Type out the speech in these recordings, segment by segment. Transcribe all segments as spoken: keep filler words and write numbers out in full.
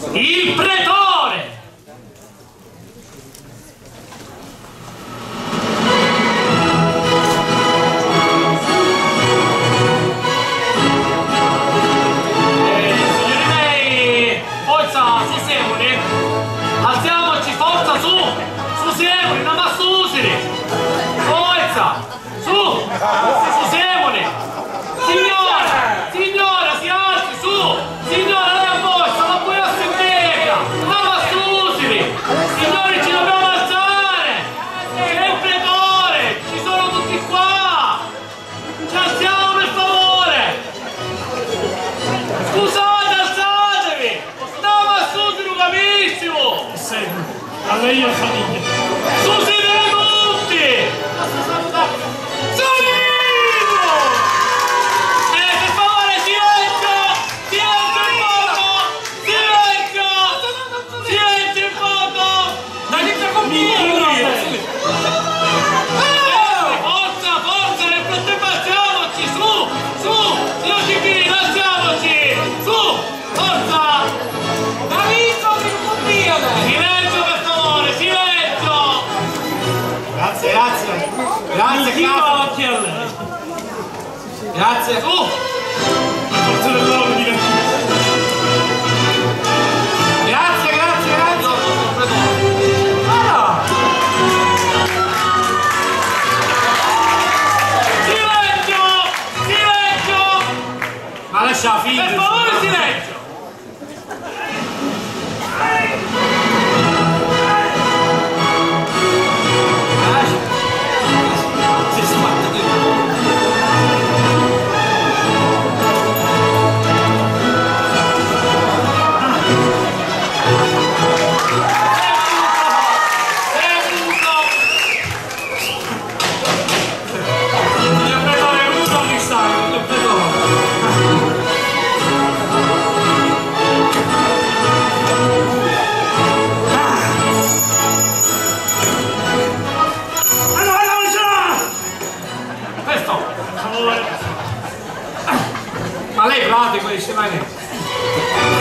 Il pretore! Eh, signori miei, forza, su Semoli! Alziamoci, forza, su! Su Semoli, non ma su Usiri! Forza! Su! Su Semoli! Signora! Signora, si alzi, su! Signora, lei a voi, sono pure a Semega! Non ma su Usiri! Signori, ci dobbiamo alzare! C'è il pretore! Ci sono tutti qua! Ci alziamo per favore! Scusate, alzatevi! No, ma su, si non capisco! A lei e la famiglia. Su, siete tutti! Salino! Eh, per favore, silenzio! Silenzio in foto! Silenzio! Silenzio in foto! Ma che sta combinando? Forza, forza, nel frattempo alziamoci, su, su, signor Cipini, alziamoci, su, forza! Amico, che combina! Silenzio per favore, silenzio! Grazie, grazie. Grazie, Chi grazie. va occhi a lei? Grazie. Su! Forza dell'uomo di Grazie, grazie, grazie. Ah! Silenzio! Silenzio! Ma lascia la figlia. Per favore, silenzio! Si sbatte qui. Signor Pretore, uno mi sta, signor Pretore. Questo! Ma lei pratico dice mai niente.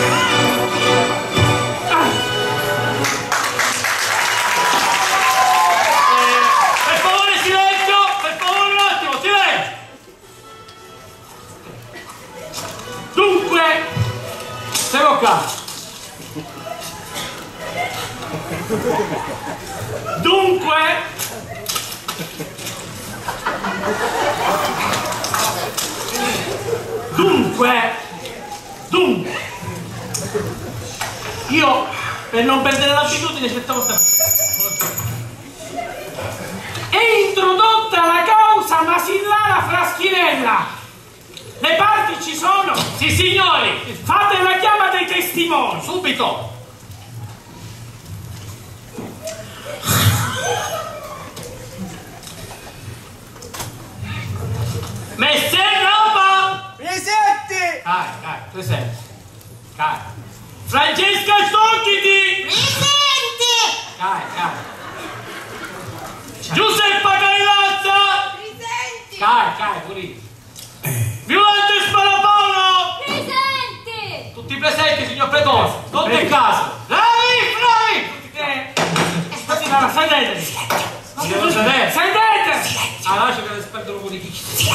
Per favore, silenzio! Per favore, un attimo, silenzio! Dunque, Stiamo qua. dunque, dunque, dunque, io per non perdere l'abitudine aspettavo è introdotta la causa Masillana Fraschinella. Le parti ci sono? Sì, signori! Fate la chiama dei testimoni! Subito! Messer Roba! Presente. Dai, dai, presente. Dai. Francesca Stocchiti! Presente! Dai, dai. Giuseppa Carilazza! Presente! Dai, dai, pure. Violante Spalapaolo! Presente! Tutti presenti, signor Pretore. Non in caso. Bravi, bravi! Stasera, sedetevi! Mi devo sedere. Sedete! Ah, lascia che le spendono un po' di chicchi.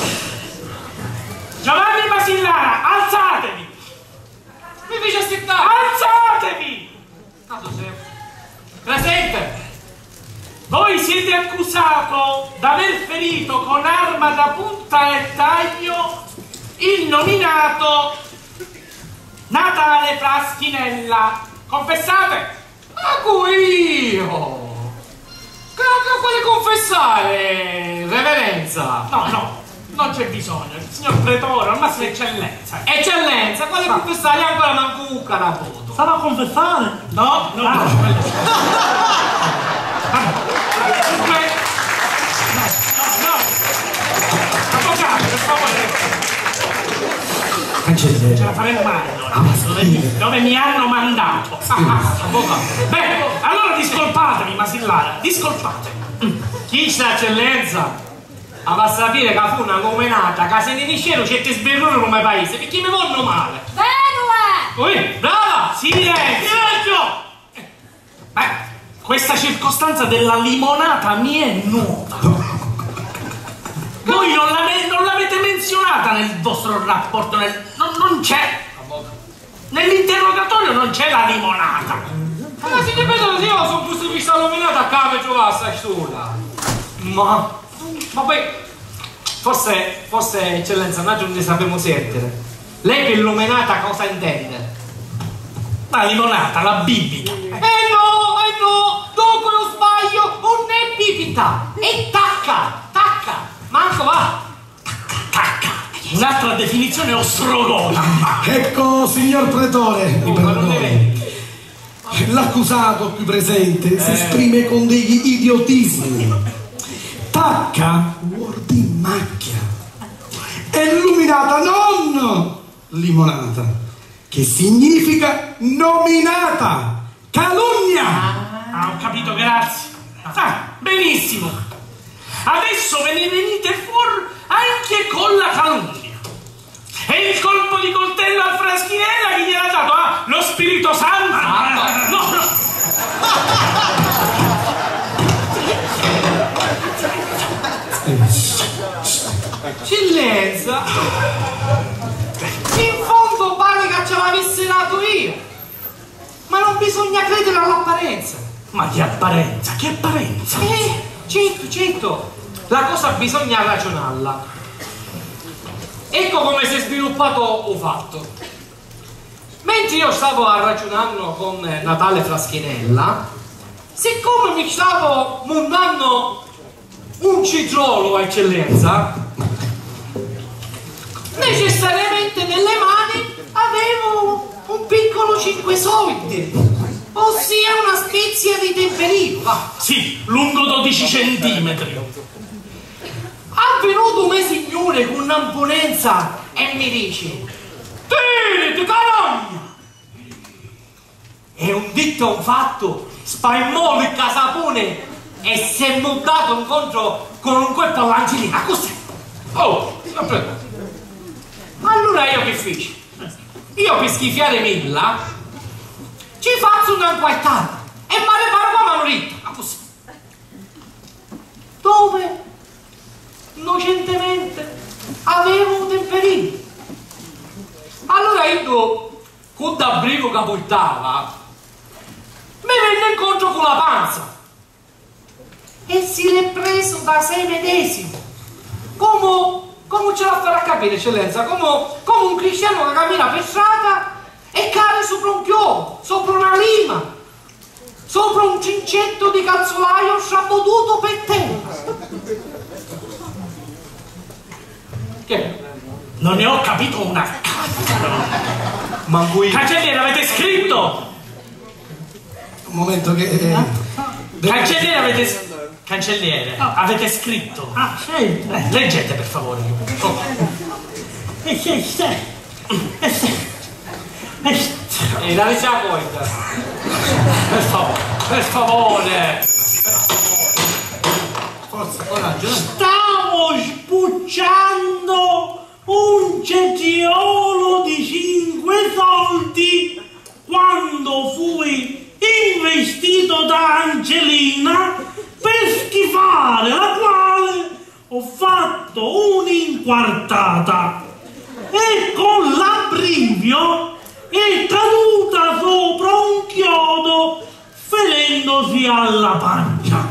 Giovanni Masillana, alzatevi! Mi dice aspettare. Alzatevi! Tanto sei. Presente. Voi siete accusato d'aver ferito con arma da punta e taglio il nominato Natale Fraschinella. Confessate? Ma qui io. Che vuole confessare, reverenza? No, no, non c'è bisogno. Il signor Pretore, al massimo eccellenza. Eccellenza, quale confessare ancora manco un carapoto? Sarà a confessare? No, no, no. Dunque, no, no. Avvocato, per favore. Cancelliere. Ce la faremo male allora. Dove, dove mi hanno mandato. Avvocato. Beh, allora discolpatevi, Masillana, discolpatevi. Chi sa eccellenza? Ma va a sapere che fu una nominata che se ne discero c'è sberrone come paese perché mi vanno male. Vero è! Ui, brava! Silenzio! questa circostanza della limonata mi è nuova. Voi non l'avete, non l'avete menzionata nel vostro rapporto, nel, non, non c'è. Nell'interrogatorio non c'è la limonata. Ma si ripetono se io sono giusto visto la limonata a cave giovassa sola. Ma... Ma poi, forse, forse, eccellenza, noi non ne sappiamo sentire. Lei per illuminata cosa intende? La limonata, la bibita. Eh no, eh no, dopo lo sbaglio, non è bibita, è tacca, tacca, manco va. Cacca. Un'altra definizione ostrogona. Ecco, signor Pretore, mi Oh, ma non ne perdoni. vedi? L'accusato qui presente si Eh. esprime con degli idiotismi. Tacca vuol dire macchia. E luminata non limonata, che significa nominata, calunnia. Ah, ho capito, grazie. Ah, benissimo. Adesso ve ne venite fuori anche con la calunnia. E il colpo di coltello al Fraschinella che gli ha dato? Ah, lo Spirito Santo? Ah, no, no. Eccellenza, in fondo pare che ce l'avessi dato io, ma non bisogna credere all'apparenza. Ma che apparenza, che apparenza? Eh, certo, certo, la cosa bisogna ragionarla. Ecco come si è sviluppato il fatto. Mentre io stavo a ragionando con Natale Fraschinella, siccome mi stavo montando un citrolo, eccellenza, necessariamente nelle mani avevo un piccolo cinque soldi, ossia una spezia di temperino, va. Sì, lungo dodici centimetri. Ha venuto un signore con un'amponenza e mi dice: Tenete, carogna! E un detto a un fatto, spaimò il casapone e si è montato incontro con un colpo all'angelina, così. Oh, sempre. Allora io che feci? Io per schifiare Milla ci faccio una guaitata e me ne parlo a mano dritta, così. Dove innocentemente avevo un temperino. Allora io, con da brigo che portava, mi venne incontro con la panza e si l'è preso da sé medesimo, come, come ce la farà capire, eccellenza, come, come un cristiano che cammina per strada e cade sopra un chiodo, sopra una lima, sopra un cincetto di calzolaio sciabotuto per terra. Che? Non ne ho capito una cazzo. Ma voi... Cancelliere, avete scritto? Un momento che... eh, devo- Cancelliere, avete... Cancelliere, avete scritto? Ah, senti. Eh, leggete, per favore. Oh. E se stai. E se. E se. E la legge a voi. Per favore, per favore. Forza, coraggio. eh. Stavo sbucciando un cetriolo di cinque soldi quando fui investito da Angelina per schifare la quale ho fatto un'inquartata e con l'abbrivio è caduta sopra un chiodo ferendosi alla pancia.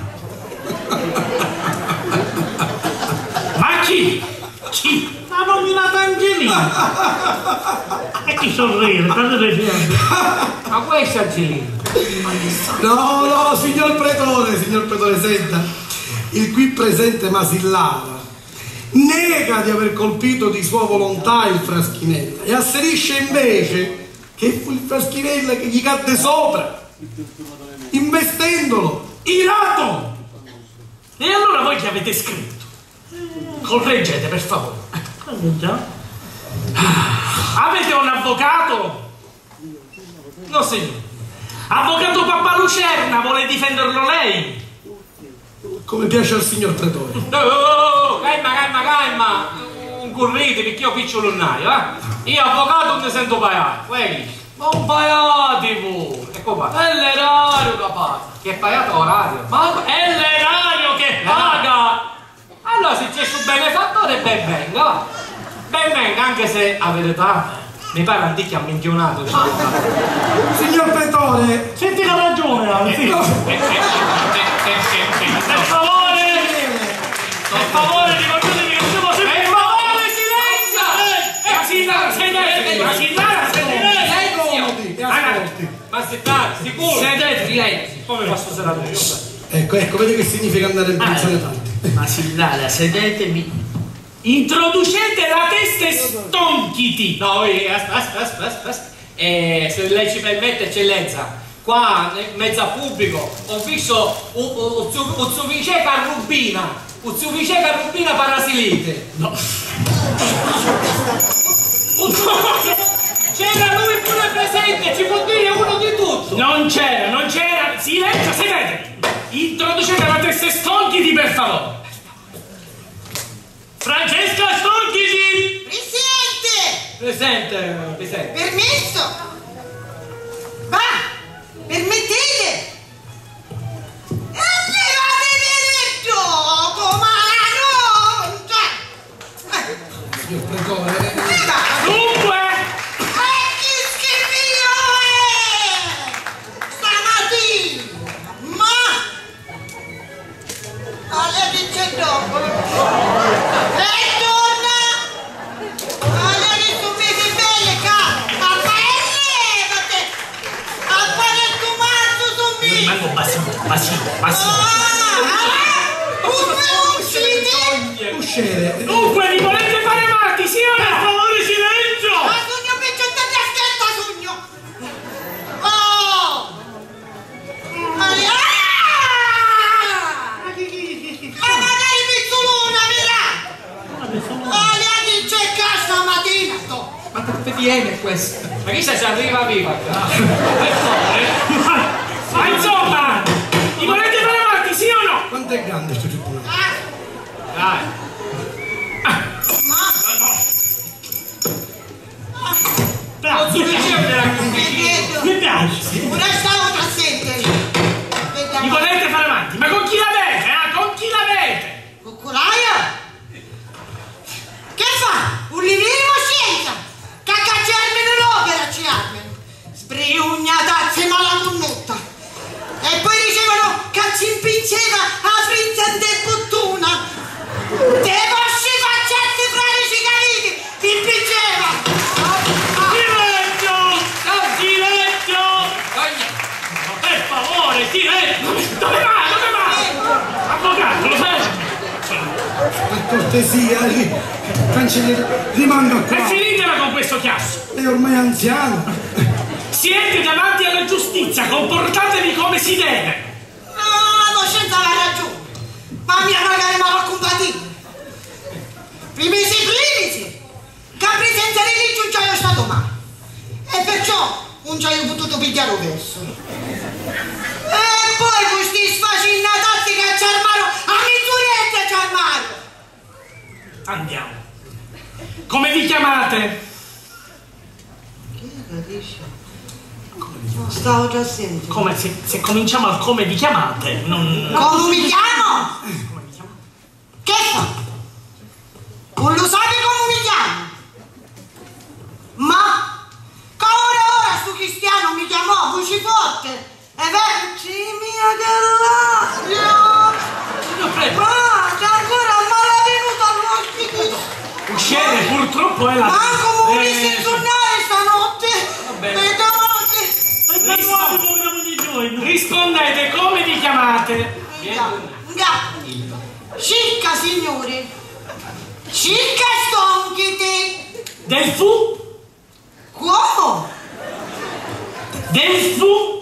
Ma chi? Chi? La nominata Angelina. E chi sorride? Cosa dicendo? Ma questo è Angelino. No, no, signor Pretore, signor Pretore, senta. Il qui presente Masillara nega di aver colpito di sua volontà il Fraschinella e asserisce invece che fu il Fraschinella che gli cadde sopra, investendolo, irato. E allora voi che avete scritto? Correggete, per favore. Eh, già. Avete un avvocato? No, signore. Avvocato Pappalucerna, vuole difenderlo lei? Come piace al signor Pretore. Oh, oh, oh, calma, calma, calma. Non correte perché io piccio l'unnaio, eh? Io avvocato non ne sento pagare. Vedi? Non pagati voi! Ecco qua, è l'erario che paga. Che è pagato orario? Ma È l'erario che paga! allora se c'è sul benefattore ben venga, va. Ben venga, anche se a verità mi pare antichi amminchionato. Signor Pretore, Senti la ragione, anzi. Per favore! Per favore, ricordatevi che siamo sempre... Per favore, silenzio! Ma si dà, sedete! Ma si dà, sedete! ascolti. Ma se dai, sicuro? Sedete, silenzio! Come posso serare io? Ecco, ecco, vedi che significa andare in pensione tardi. Ma Sillana, sedetevi. Introducete la testa e stonchiti! No, eh, aspetta, aspetta, aspetta, aspetta. Eh, se lei ci permette, eccellenza, qua in mezzo a pubblico ho visto un, un, un, un suficeca rubina, un suficeca rubina parasilite. No. C'era lui pure presente, ci può dire uno di tutto. Non c'era, non c'era. Silenzio, sedetevi! Introducete la testa e stonchiti, per favore! Francesca Stonchiti! Presidente! Presente, presente. Permesso? Va! Permettete? E levate del gioco, ma la non c'è! Signor Pretore, Levate! Dunque! E chi scrivio è? Stamattina! Ma! Alle che c'è dopo? E torna! Alle che tu vedi bene, cara! Ma levate! A fare il tuo mazzo su me! Rimango passivo, passivo, passivo. Ah! Come uccidi? uscire. Dunque, vi volete fare avanti, sì o no? Per favore, silenzio! Ma sogno peggio te ti aspetta, sogno! Oh! Ali- ah! Ma magari pizzolona, verrà! Ali, c'è casa stamattina, sto! Ma che viene questo? Ma chi sa se arriva viva? Per favore. Ma insomma, vi volete fare avanti, sì o no? Quanto è grande questo tribunale? Ah! Dai. Bravo, Non sufficiente la Vedo! mi piace. Ora stavo da sentire! Vi volete fare avanti? Ma con chi l'avete, eh? Con chi l'avete? Cucuraia? Che fa? Un livino scienza? Caccacermi nell'opera ci armi! Sbriugnatazze malaconnotta! E poi dicevano che ci impinceva a frizza de puttuna! Te vostri faccetti frarici cariti! Ti impinceva! Silenzio! Silenzio! Per favore, silenzio! Dove va? Dove va? Avvocato, lo sai? Per cortesia, ri- cancelliere, rimanga E qua. finitela con questo chiasso! È ormai anziano. Siete davanti alla giustizia, comportatevi come si deve! Ah, la coscienza aveva ragione! Ma mia magari mi ha compatito! Primisi primisi! Capri senza religio non ci è stato mai! E perciò non ci hai potuto pigliare verso! E poi questi sfacinnatazzi che ci armano a misurette ci armano! Andiamo. Come vi chiamate? Non stavo già sentendo. Come, se, se cominciamo al come vi chiamate, non... Come mi chiamo? Che fa? Non lo sai come mi chiamo? Ma che ora ora sto cristiano mi chiamò voce forte e vecchi mia che l'aria! Guarda ancora malavenuto all'ospite! Uscire purtroppo è la... Ma come mi Eh, si tornare stanotte? bene. E davanti! Aspetta, nuovo programma di giorno. Rispondete come vi chiamate? Cicca signori! Cicca stonchiti! Del fu? Come? Del fu?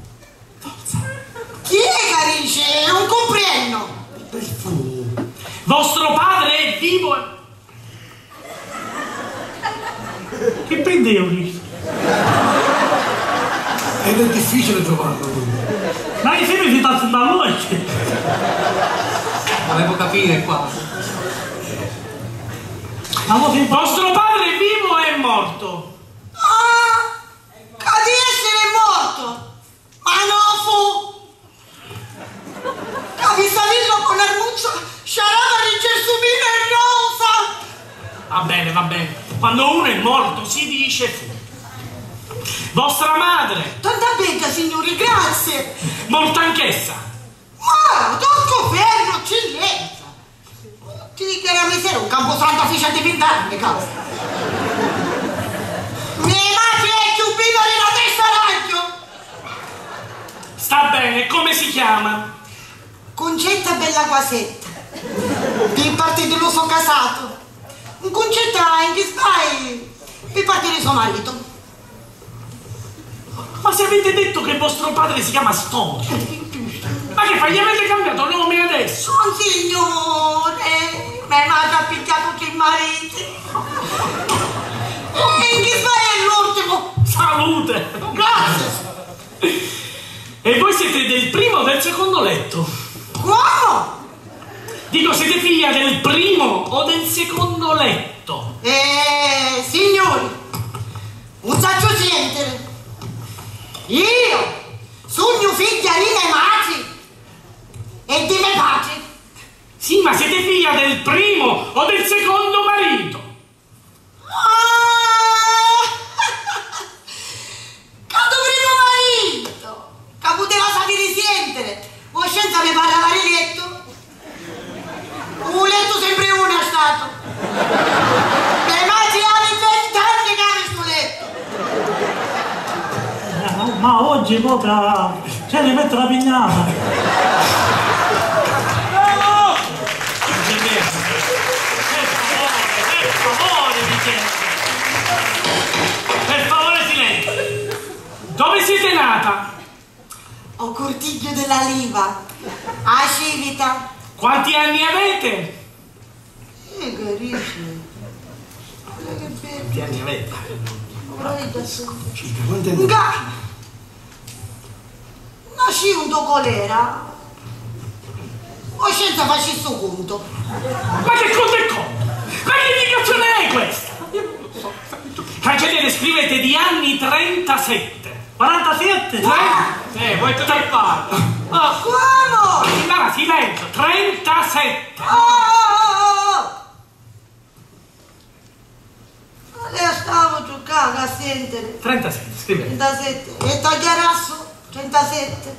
Chi è carice? Non comprendo! Del fu. Vostro padre è vivo e... Che pendevi? Ed è difficile trovarlo. Ma che sempre si sta sul ballotte? Volevo capire qua. Ma mo si Vostro padre è vivo e è morto? Ah! Che felice fu. Vostra madre, Tanta bella, signori, grazie. molto anch'essa. Ma, tocco ferro, eccellenza. Ti dico che era misero, un camposanto fece a diventarmi, cazzo. Mi immagini che un bidone in testa raggio. Sta bene, come si chiama? Concetta Bella Quasetta. Di parte dell'uso casato. Un concetta in che stai per parte di suo marito. Ma se avete detto che vostro padre si chiama Storia, ma che fa? Gli avete cambiato nome adesso? Oh signore, mia madre ha picchiato tutti i mariti. E in che stai è l'ultimo? Salute! Grazie. E voi siete del primo o del secondo letto? Come? Dico, siete figlia del primo o del secondo letto? Eh, signori, un saggio siete. Io sogno figlia di mia madre e di mio padre. Sì, ma siete figlia del primo o del secondo marito? Ah! Cato primo marito, che poteva sapere sientere. Voi scienza mi parlava di letto? Un letto sempre uno è stato. Mia madre aveva vent'anni che aveva sto letto. Ma oggi proprio ce ne metto la pignata. Per favore, vi chiedo. Per favore, silenzio. Dove siete nata? Ho Cortiglio della Liva, a Civita. Quanti anni avete? Eh, carisci. Guarda che bello. Quanti anni avete? Guarda su. Cica, quante ne- Nga. Nasci un do colera. O senza facci sto conto. Ma che conto è conto? Ma che indicazione è questa? Cancelliere, scrivete di anni trentasette. quarantasette? Eh, vuoi che te parla? Ah, Come? ma silenzio, trentasette. Oh, oh, oh. Ma lei stavo giocando a sentire. trentasette, scrivete. trentasette. E tagliarasso? trentasette.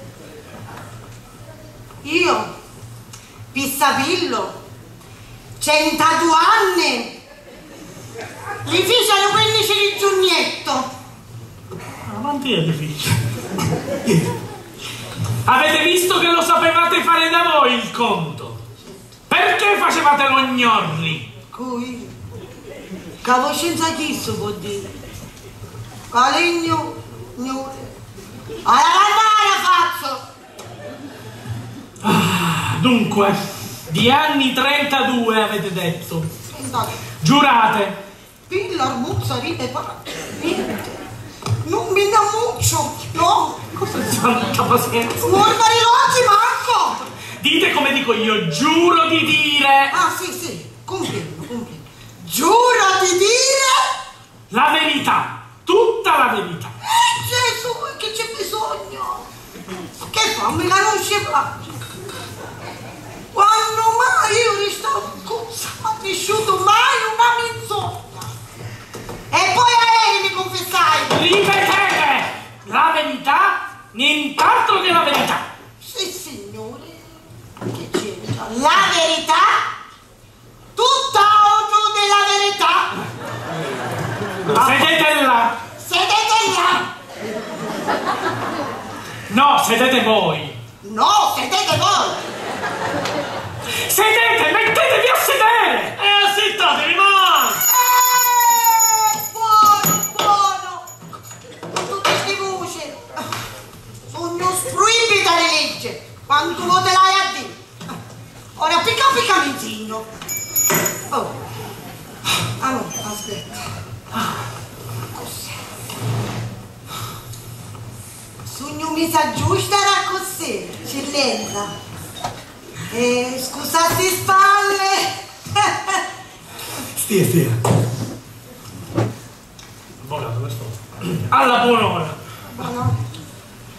Io, Pissapillo, centodue anni. Gli fecero quindici di giugno. Ma quanti è difficile? Avete visto che lo sapevate fare da voi il conto? Perché facevate lo gnorri? Qui, cavo senza chi si può dire. Calegno, gnore. Alla bandana faccio. Ah, dunque, di anni trentadue avete detto. Senta, Giurate. pilla, arbuzza, ride, pa. Niente. Non mi da muccio, no. Santa pazienza. Guarda gli occhi, manco. Dite come dico io, giuro di dire Ah, sì, sì, confermo, confermo. Giuro di dire... la verità, tutta la verità. Eh, Gesù, che c'è bisogno? Che fa? Me la non si fa. Quando mai io restavo cosa? Ma vissuto mai una menzogna. E poi aerei mi confessai. Ripetete la verità, nient'altro che la verità. Sì, signore. Che c'entra? La verità? Tutta o giù della verità? Sedete là. Sedete là. No, sedete voi. No, sedete voi. Sedete, mettetevi a sedere. E assettatevi, ma! Eh, buono, buono. Con tutte queste voci. Sogno sproibita di legge. Quanto lo te l'hai a dire? Ora picca picca menzino. Oh. Allora, aspetta. Così. Sogno mi sa giusta era così, eccellenza. Eh, scusate spalle. Stia, stia. Avvocato, questo. Alla buon'ora. No, no.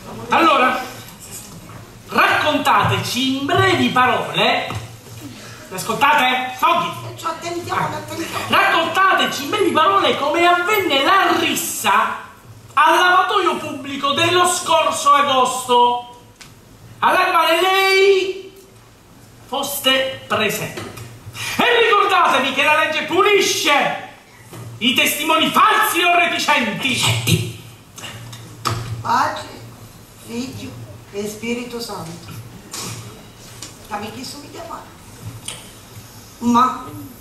Allora, raccontateci in brevi parole Ascoltate? Soghi. Attenzione, attenzione. Raccontateci in brevi parole come avvenne la rissa al lavatoio pubblico dello scorso agosto, alla quale lei foste presente. E ricordatevi che la legge punisce i testimoni falsi o reticenti. Padre, Figlio e Spirito Santo. Capi chi sono chiamati? Ma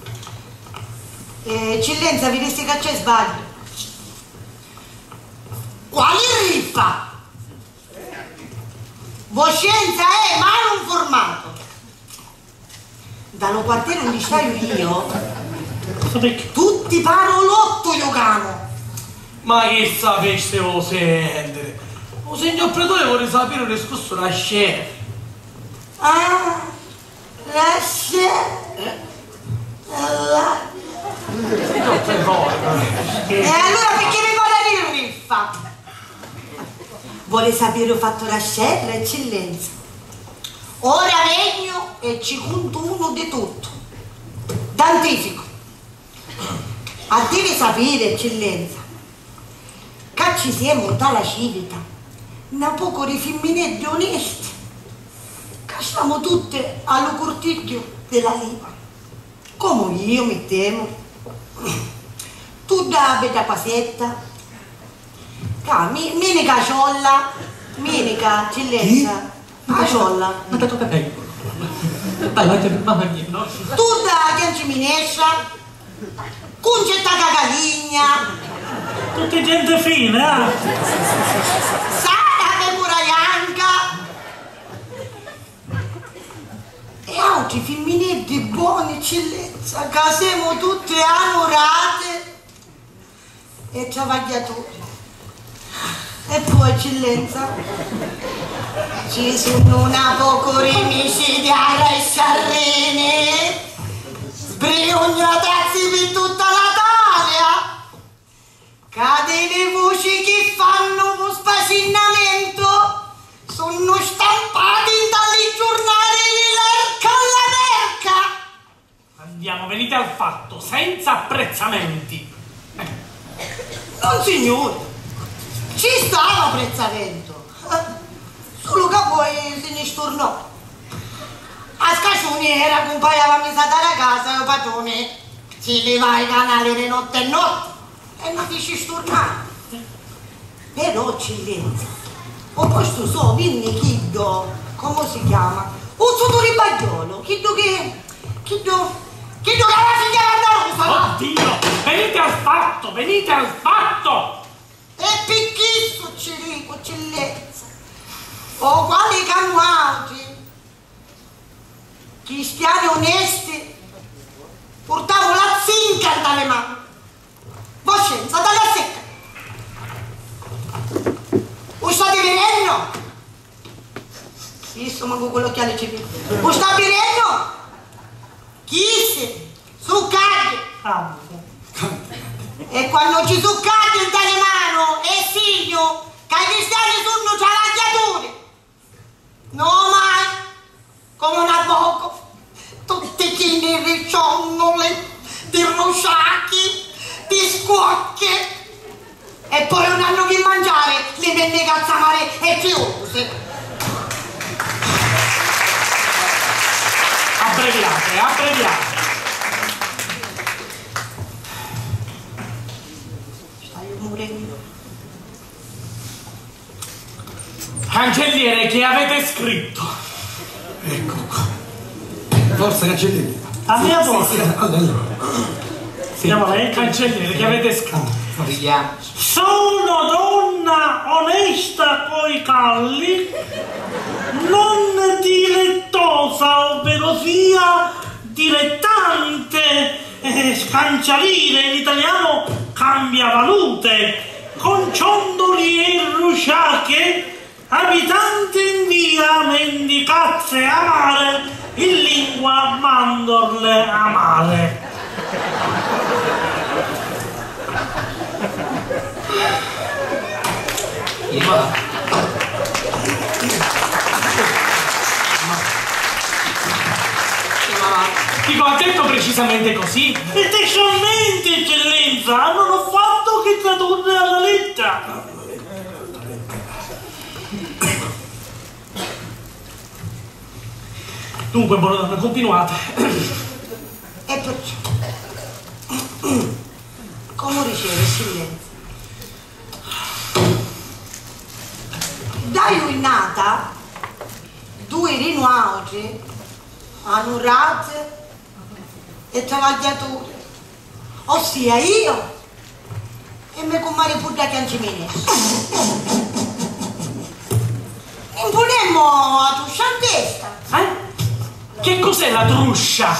eh, eccellenza, vi resti che c'è sbaglio. Quale riffa? Voscenza è ma non formato. Dallo quartiere donde stai io, tutti parolotto giocano. Ma che sapeste o sentire? O signor pretore vuole sapere un discorso da scena. Ah, la scena. La... E allora perché mi vuole dire riffa? Vuole sapere ho fatto la scena, eccellenza. Ora regno e ci conto uno di tutto. D'antifico. A deve sapere, eccellenza, che ci siamo dalla civica, una poco di femminetti onesti, che siamo tutte allo cortiglio della lima. Come io mi temo. Tu da bella pasetta, che mini caciolla, mini eccellenza. Ah, ciolla. Ma dato Pepe. Vai, vai, mamma mia, no? Tu da Gianciminescia, concetta cagaligna. Tutti gente fine, eh? Sara che muraianca. E oggi femminetti buoni, eccellenza, che siamo tutte amorate e travagliatori. E poi, eccellenza, ci sono una poco rimisi di ara e sarrene, sbriognatazzi per tutta l'Italia, che delle voci che fanno lo spasinamento sono stampati dai giornali dell'Erca alla Merca. Andiamo, venite al fatto, senza apprezzamenti. Non signore, ci stava apprezzamento. Solo che poi se ne stornò. A scaccioniera compaiava messa dalla casa il padrone si leva i canali di notte e notte e non dici stornare. Però eccellenza, ho posto so, vinni chiddo, come si chiama? Un suo ribagliolo, chiddo che, chiddo, chiddo che la figlia andava. Oddio, venite al fatto, venite al fatto! E picchizzo ci dico, eccellenza. O quali canuati, cristiani onesti, portavo la zinca dalle mani. Voscenza, dalla secca. O state venendo? Visto manco quello che ha le civili. O sta venendo? Chi se? Succate. E quando ci succate dalle mani, è segno che i cristiani sono travagliatori. No mai, come una poco, tutti chi ne riccionnole, di rosciacchi, di scuocche, e poi non hanno che mangiare le penne cazzamare e fiose. Abbreviate, abbreviate. Stai morendo. Cancelliere, che avete scritto? Ecco qua. Forza cancelliere. A mia Sì, volta. sì, allora. Siamo lei, cancelliere, che avete scritto? Vediamo. Sono donna onesta coi calli, non dilettosa, ovvero sia dilettante, eh, scancialire, in italiano cambia valute, con ciondoli e rusciache, abitante in via Mendicazze amare, in lingua mandorle amare. Ma... Ma Dico, ha detto precisamente così. Specialmente, eccellenza, non ho fatto che tradurre alla lettera. Dunque, buonanotte, continuate. E perciò, come riceve silenzio? Da lui nata, due rinuauci, hanno razze e travagliature, ossia io e me comare pure che ancimene. Impunemmo a tuscia in testa. Eh? Che cos'è la truscia?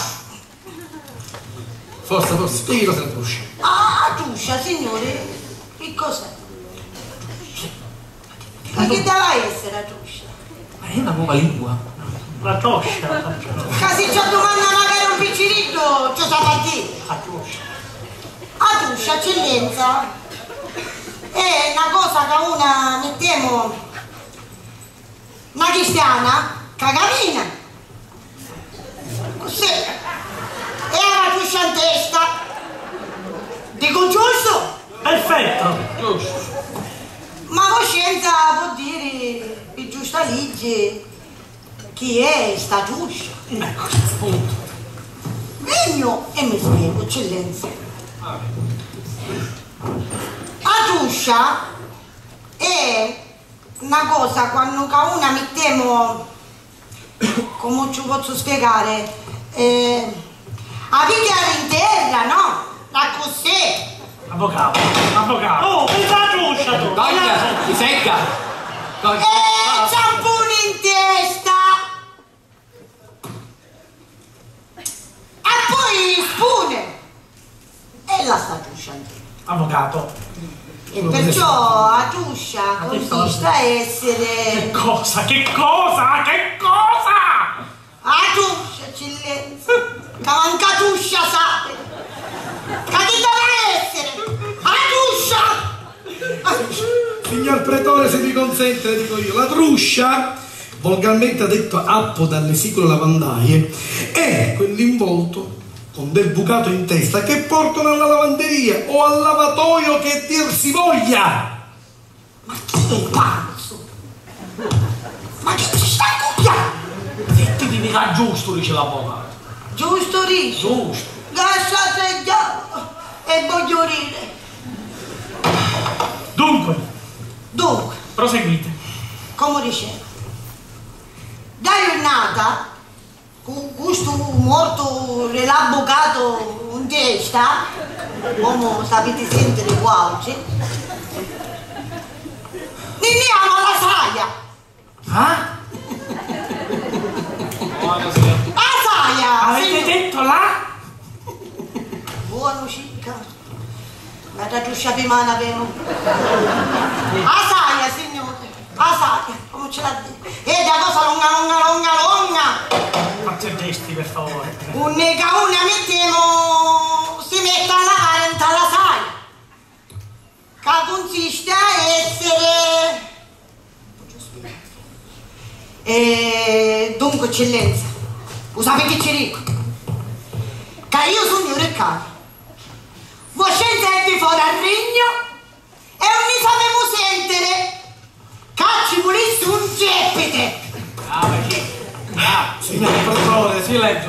Forza, forza, spieghi cos'è la truscia. Ah, tuscia, signore, che cos'è? Ma che deve essere la tuscia? Ma è una nuova lingua. La toscia. Che se ci domanda magari un piccirillo, ci sa a dire. La toscia. A tuscia, eccellenza, è una cosa che una mettiamo una cristiana che cammina. Così. E ha la tuscia in testa. Dico giusto? Perfetto. Giusto. Ma coscienza può dire il giusta legge chi è sta tuscia. Ecco, appunto. Vengo e mi spiego, eccellenza. La tuscia è una cosa quando una mettiamo, come ci posso spiegare, eh, a pigliare in terra, no? La cos'è? Avvocato, avvocato. Oh, pensa la toscia tu. Donna, ti secca. Donna. E ciampone in testa! E poi spune! E la sta tuscia in terra. Avvocato. E perciò la tuscia consiste a essere... Che cosa? Che cosa? Che cosa? A tuscia, eccellenza! Che manca tuscia, sapete! Che chi deve essere? A tuscia! Signor Pretore, se mi consente, le dico io, la truscia, volgarmente detto appo dalle sicule lavandaie, è quell'involto con del bucato in testa che portano alla lavanderia o al lavatoio che dir si voglia. Ma chi è pazzo? Ma che ci sta cucchiando? E ti dirà giusto, dice l'avvocato. Giusto, Riso? Giusto. Lasciate il diavolo e voglio ridere. Dunque, Dunque, proseguite. come dicevo, da giornata, con questo morto l'avvocato in testa, come sapete sentire qua oggi, andiamo alla saia. Ah? La saia! Avete signor. detto là? Buono cicca. La tatuccia di mano avevo. La saia, signore. La saia, come ce l'ha detto. E da cosa lunga, lunga, lunga, lunga. Fate gesti, per favore. Un nega una mettiamo, si mette a lavare in tale saia. Che consiste a essere... E dunque, eccellenza, lo sapete che ci dico? Che io sono un reccato. Voi scendete fuori al regno e non mi sapemo sentire che ci volesse un geppete. Signor Pretore, Silenzio.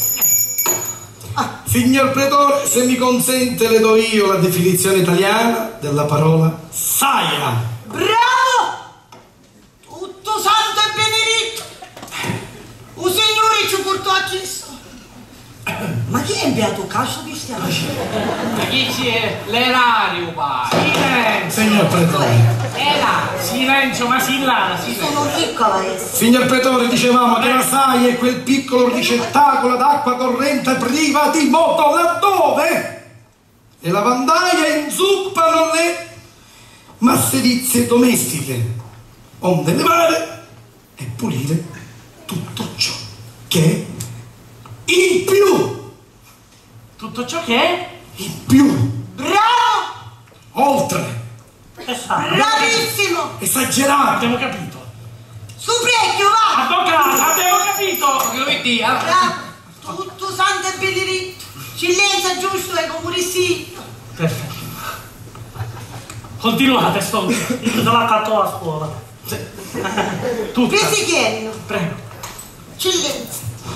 signor Pretore, se mi consente le do io la definizione italiana della parola saia. Bravo! Tutto santo e benedetto! Un signore ci portò a Cristo. Ma chi è inviato caso cristiano? Ma chi c'è? L'erario, pa. Silenzio. Signor Pretore. Era. Silenzio, ma sillana, silenzio. Sono piccola essa. Signor Pretore, dicevamo che la saia è quel piccolo ricettacolo d'acqua corrente priva di moto laddove le lavandaie inzuppano le masserizie domestiche, onde levare e pulire tutto ciò che è in più, Tutto ciò che è? in più, Bravo! oltre, Bravissimo! esagerato. Abbiamo capito. Su Brecchio, va! Avvocato, abbiamo capito. Che lo vedi? Ah? Bravo! Tutto santo e benedetto. Cillenza giusto e comunicito. Perfetto. Continuate, sto. Io te la catto a scuola. Tutta. Pizzichiello. Prego. Cillenza.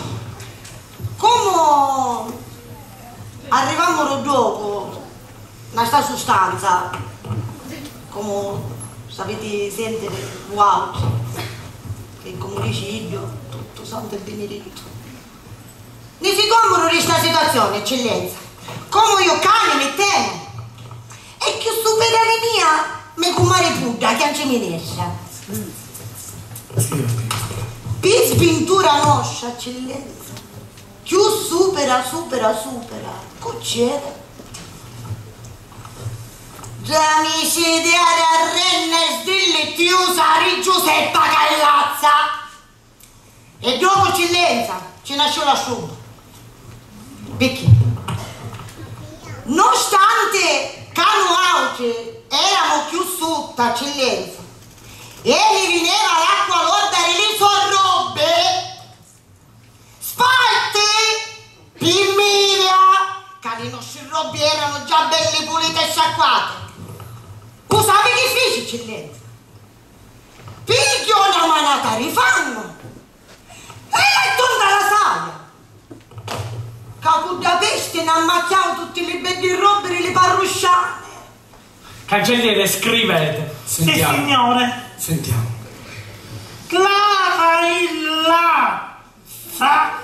Come arrivammo dopo questa sostanza, come sapete sentire, wow, che comunicidio, tutto santo e benedetto. Ne si commono di questa situazione, eccellenza. Come io cane mi temo. E che su pedale mia mi comare pudda, che non ci mi lascia. Per spintura nostra, eccellenza. Più supera, supera, supera. C'era. Già mi siete a renne stille chiusa di Giuseppa Callazza. E dopo eccellenza ci nasce la sua. Perché? Nonostante cano auge erano più sotto eccellenza e mi veniva l'acqua lorda e le sue robe sparte pimmiria che le nostre robe erano già belle pulite e sciacquate. Cosa che fece eccellenza? Piglio una manata rifanno e le tonda la saia. Che da peste ne ammacchiamo tutte le belle robe e le parrusciane. Cancelliere, scrivete. Sentiamo. Sì, signore. Sentiamo. Clara Illazza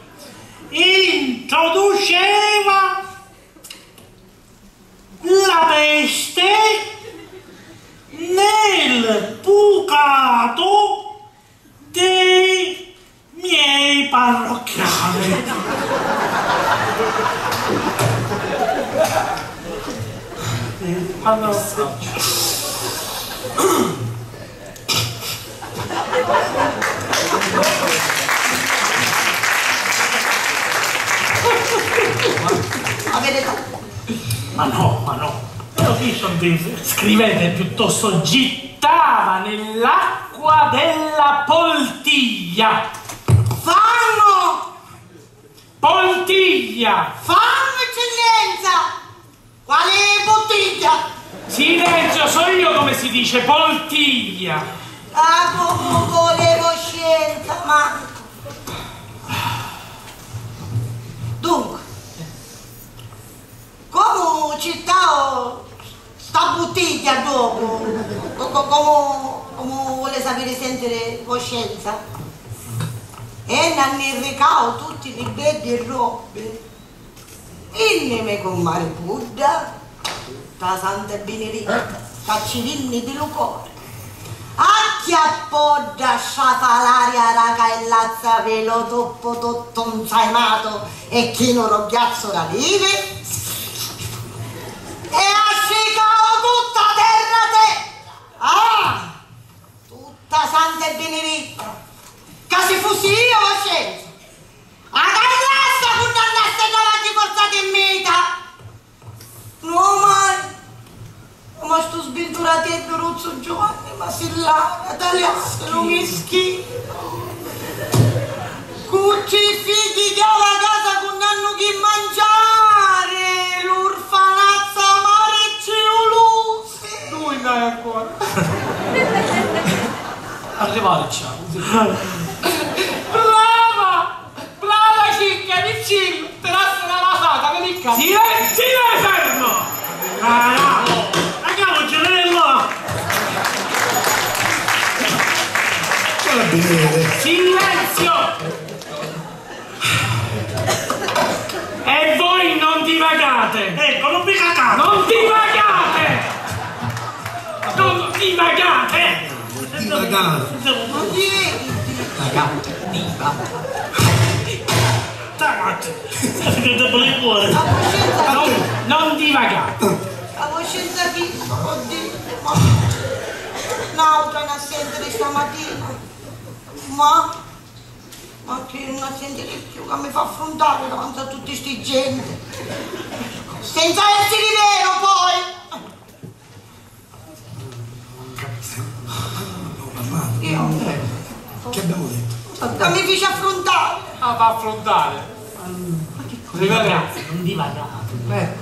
introduceva la peste nel bucato dei miei parrocchiani. Allora, Avete fatto? ma no, ma no. Io qui sono di... Scrivete piuttosto gittava nell'acqua della poltiglia. Fanno! Poltiglia! Fanno eccellenza! Quale bottiglia? Silenzio, so io come si dice, poltiglia. Ah, come volevo scienza, ma... Dunque, come città sta bottiglia dopo, come, come vuole sapere sentire coscienza, e ne hanno recato tutti i belli e robe, e me con mare Buddha, tutta santa benedetta, caccirini di lucore. Acchiappò da sciafalaria raga e lazza velo toppo tutto insaimato e chi non roghiazzo da live e ascicato tutta terra terra. Ah, tutta santa e benedetta, che se fossi io coscienza a carrassa condannaste davanti forzate in meta. No mai. Ma sto sventuratendo Rozzo Giovanni Masillana, tagliassero mischino. Cucci figli che ho la casa con hanno che mangiare, l'orfanazza amare e ciulusi. Lui dai ancora. Arrivateci. Brava! Brava cicca, vicino! Te la sei lavata, che li cazzo? Silenzio, fermo! Ah, no! Silenzio! E voi non divagate! Ecco, non vi cacate! Non divagate! Non divagate! Divagate. Non ti vedi? Tagliate! Che devo il cuore! La coscienza Non, chi? non divagate! La coscienza chi? Oddio, ma... Nauta ne a sentire stamattina. Ma, ma che non a sentire più, che mi fa affrontare davanti a tutti sti gente. Senza essere vero poi. Io, Che abbiamo detto? che mi fece affrontare. Ah, fa affrontare. Ragazzi, non divagate. Eh,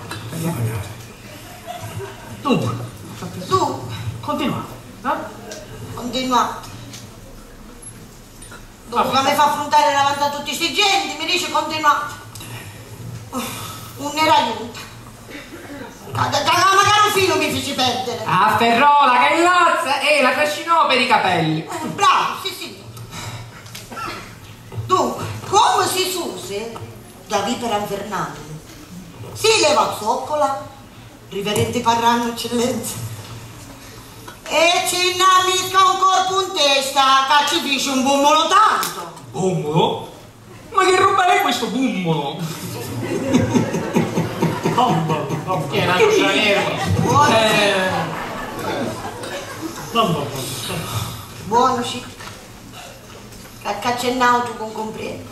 Dunque, Tu, continuate. Eh? continuate. Dopo che mi fa affrontare davanti a tutti sti gente, mi dice continuate. Un nero aiuta. Magari un filo mi feci perdere. Afferrò la caillazza e la trascinò per i capelli. Eh, bravo, sì, sì. Dunque, come si suse da vipera invernale, si leva zoccola, riverente parranno eccellenza, e ci innammica un corpo in testa che ci dice un bummolo tanto. Bummolo? Ma che roba è questo bummolo? Bummolo, bummolo. Che è una cosa nera. Buono, Eh... Bummolo. buono, sì. Che caccennato tu con comprendo.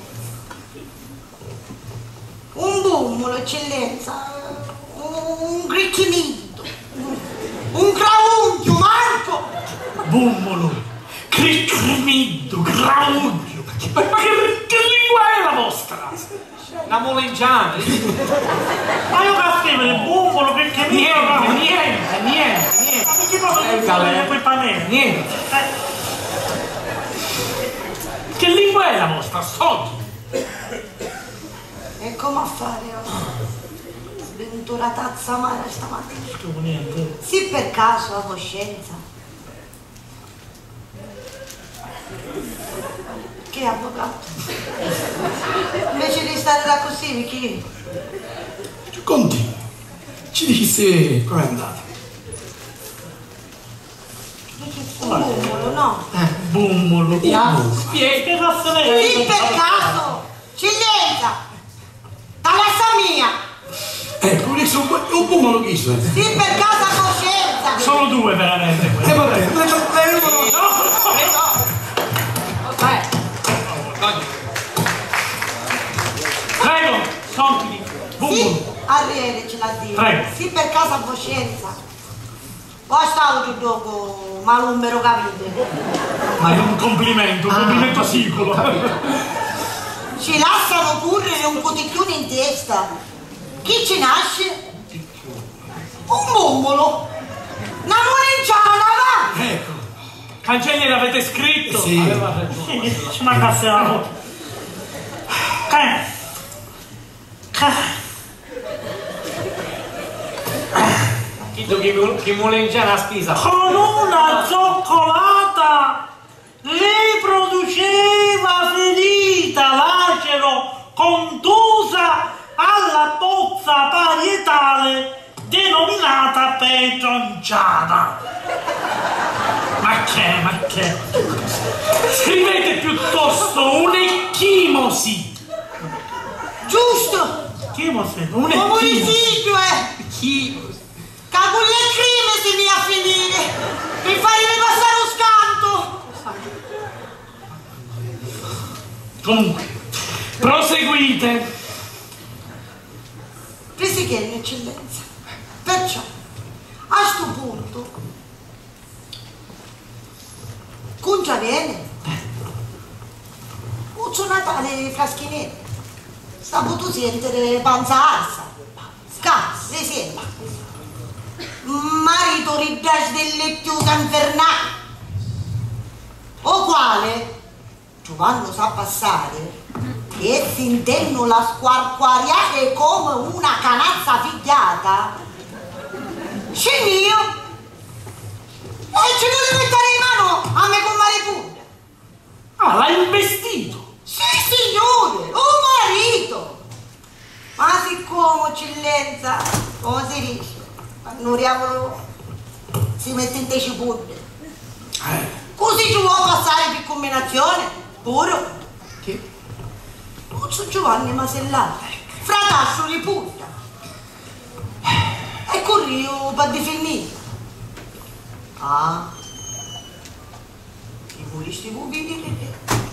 Un bummolo, eccellenza, un gricchimento, un craunchio, Marco! Bummolo, cricrimiddo, grauglio. Ma che, che lingua è la vostra? La moleggiana. Ma io che scrivere bumbolo perché mi Niente, niente, niente, niente. Ma perché posso Eh, scrivere vabbè. quel panello? Niente. Eh, Che lingua è la vostra? Soggi. E come a fare oh? Sventuratazza amara stamattina. scrivo niente. Sì, per caso la coscienza. Che avvocato? Invece di stare da così, chi? continui. Ci dici se com'è andata. Un bummolo, no? Bummolo. Spiega che razza è? Sì, per caso! Cillenza! Talassamia! Ecco, un, un, un bummolo chiso. Eh, Sì, per caso coscienza! Sono due veramente quelli. eh va bene, le, le, le, Vai. Prego, compiti. Bumbolo. Sì, arriere ce l'ha Dio. Prego. Sì, per caso a coscienza. Poi stavo giù dopo, ma numero capite. Ma è un complimento, un complimento sicuro. Ci lasciano correre un coticchione in testa. Chi ci nasce? Un bummolo. Una molenciana, va! ecco. Cancelliere avete scritto? Sì. Aveva ragione. Sì, ci mancasse la voce. Eh. Eh. Chiedo che, che moleggiana a spesa. Con una zoccolata lei produceva ferita, lacero, contusa alla bozza parietale denominata pecionciata. Ma che, ma che? Scrivete piuttosto un'ecchimosi. Giusto! Chi mo sei? Un Come ecchimosi. residuo, eh! Chi? Che con le crime si via a finire! Per farmi passare un scanto! Comunque, proseguite. Presi che è eccellenza. Perciò, a sto punto, con già viene, Uccio Natale Fraschinelli, sta potuto sentire panza arsa, scazzo, le sembra, marito ridash delle chiuse infernali, o quale, Giovanni sa passare, e si intendono la squarquariare come una canazza figliata, scendio e ci vuole mettere in mano a me con mare pure. Ah, l'ha investito. Sì signore, un marito. Ma siccome eccellenza, come si dice, non diavolo si mette in te cipolle. Così ci vuole passare per combinazione, puro. Che? Pozzo Giovanni Masellà, fratastro di punta. E corrio per definire. Ah, chi volesti voi vedere?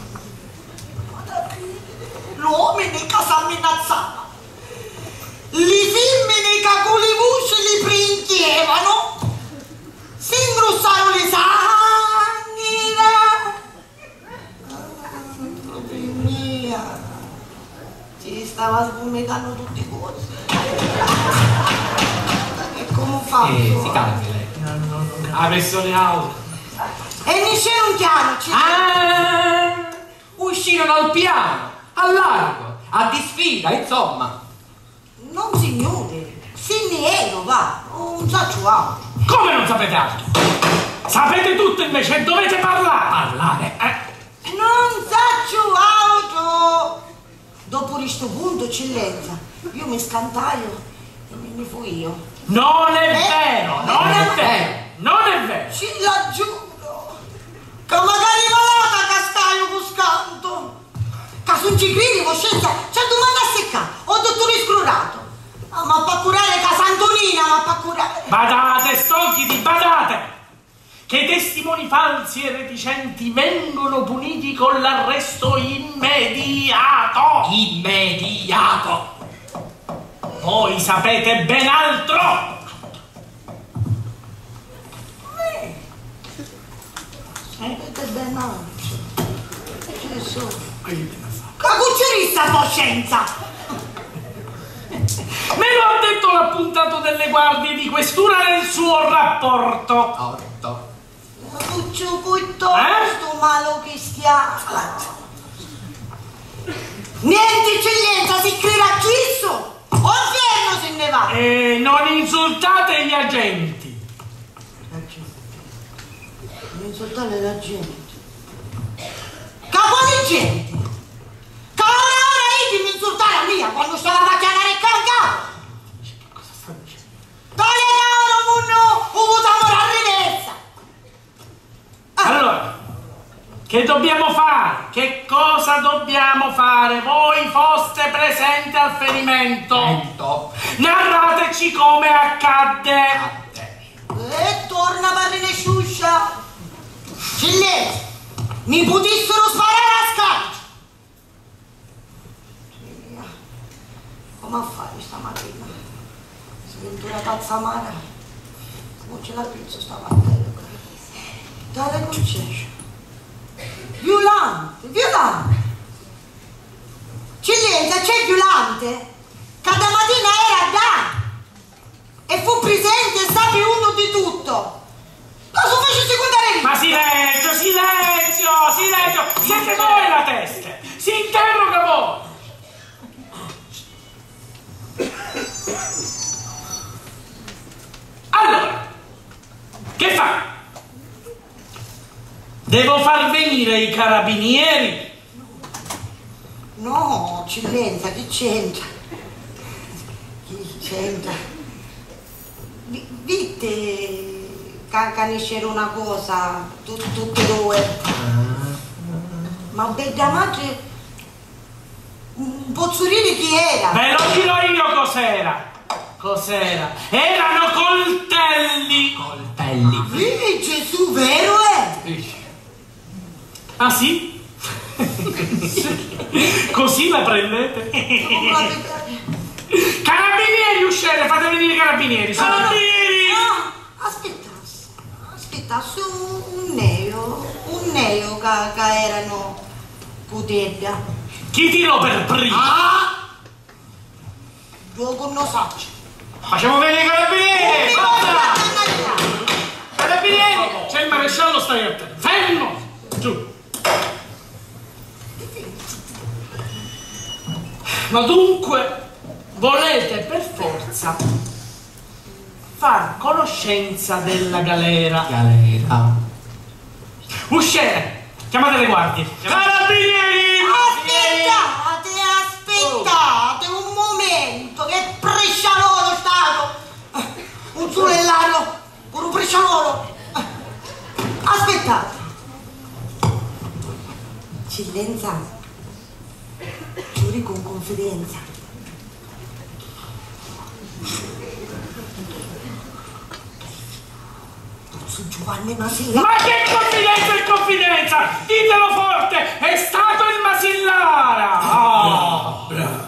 L'uomo che si minnazzava. Le femmine che con le voci li princhievano, si ingrossarono le sangue. Mia, ci stava spuntando mi danno tutti i corsi. E come faccio? Eh, si calmi lei. La pressione alta. E ne c'è un piano, c'è. Ah, uscirono al piano, al largo, a disfida, insomma. Non signore, se ne ero, va, non faccio altro. Come non sapete altro? Sapete tutto invece e dovete parlare. Parlare, eh? Non faccio altro. Dopo questo punto, eccellenza, io mi scantaio e me ne fui io. Non è Eh? vero, non è vero, non è vero. Ci la giuro. Che magari volata cascaio buscando. Che su un cigrino, coscienza, c'è domanda a seccare. Ho dottore scrurato. Ah, ma pa' curare casa Antonina, ma pa' curare. Badate, stolchiti, badate! Che i testimoni falsi e reticenti vengono puniti con l'arresto immediato! Immediato. Voi sapete ben altro! Sapete ben altro. Che so. La cuccerista coscienza. Me lo ha detto l'appuntato delle guardie di questura nel suo rapporto. Otto. Cuccio piuttosto malo che stia. Niente eccellenza, si creda chisso. O inferno se ne va. E non insultate gli agenti. La gente. Non insultare la gente. Capone gente. Che ora ora io mi insultare a mia quando stava a chiamare il cancato. Cosa sta dicendo? Tale cavolo munno, ho avuto amore a riversa. Allora, che dobbiamo fare? Che cosa dobbiamo fare? Voi foste presenti al ferimento. Cento. Narrateci come accadde. E torna barrine sciuscia. Cillese, mi potessero sparare a scalci. Come fai stamattina? Si vende una tazza amara. Non ce la pizza stamattina. Dare concession. Violante, violante. Cillese, c'è violante? Che stamattina era da. E fu presente e sape uno di tutto. Cosa fece secondare lì? Ma silenzio, silenzio, silenzio! Siete voi la testa! Si interroga voi! Allora, che fa? Devo far venire i carabinieri? No, eccellenza, che c'entra? Che c'entra? Vi- Dite che c'era una cosa, tu- tutte e due. Ma bella madre, un pozzolino chi era? Ve lo dirò io cos'era. Cos'era? Erano coltelli. Coltelli. Sì, Gesù, vero è? Ah sì? Così la prendete? Come la vedete? Carabinieri, uscite, fate venire i carabinieri. Sono carabinieri! Ah, aspettassi, aspettassi un, un neo, un neo che, che erano putebbia. Chi tirò per primo? Ah! Gioco non saccio. Facciamo venire i carabinieri! Forza! Carabinieri! C'è il maresciallo, stai a te. Fermo! Giù. Ma dunque, volete per forza far conoscenza della galera. Galera. Usciere! Chiamate le guardie. Carabinieri! Aspettate, aspettate un momento, che prescialolo stato! Un sulellario, un prescialolo! Aspettate! Cillenza, giuri con confidenza. Su Giovanni Masilla. Ma che confidenza e confidenza! Ditelo forte! È stato il Masillara! Ah.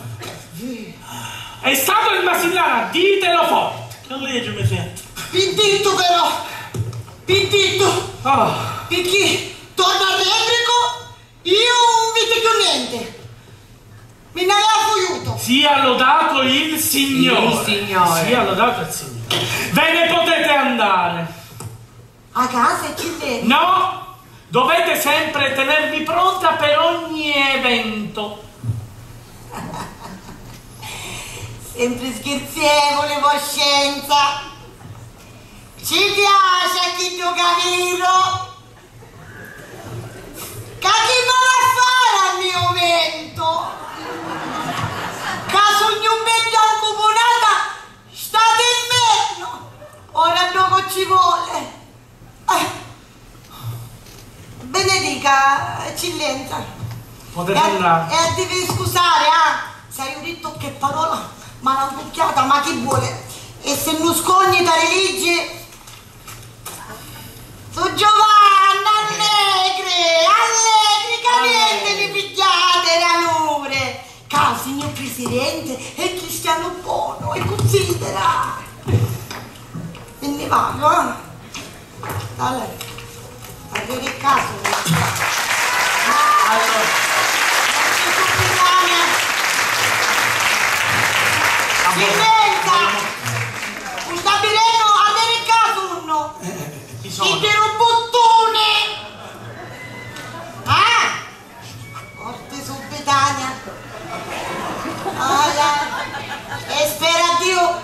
È stato il Masillara, ditelo forte! Che legge mi sento? Pentito però! Pentito! Ah. Perché torna al replico, io non vi dico niente. Mi ne aveva fuiuto. Sia lodato il Signore. Il Signore. Sia lodato il Signore. Ve ne potete andare. A casa eccellente. No, dovete sempre tenervi pronta per ogni evento. Sempre scherzevole, voscenza. Ci piace a chi gioca vero. Che chi va a fare al mio evento? Che sogno un bello accomunata, state inverno. Ora poco ci vuole. Eh. Benedica, eccellenza. Potete E andare. a, e devi scusare, ah. Sai, ho detto che parola, ma l'ho bucchiata, ma chi vuole? E se non scogni da religie. Su Giovanna, allegri, allegri, caliente, mi pigliate l'amore. Caro signor Presidente, è cristiano buono e considera. E ne vado, eh? Allora, guarda che caso. Allora. Silenzia! Un stabileno americano! Intero bottone! Eh? Morte subbetania! Ah, e spera Dio!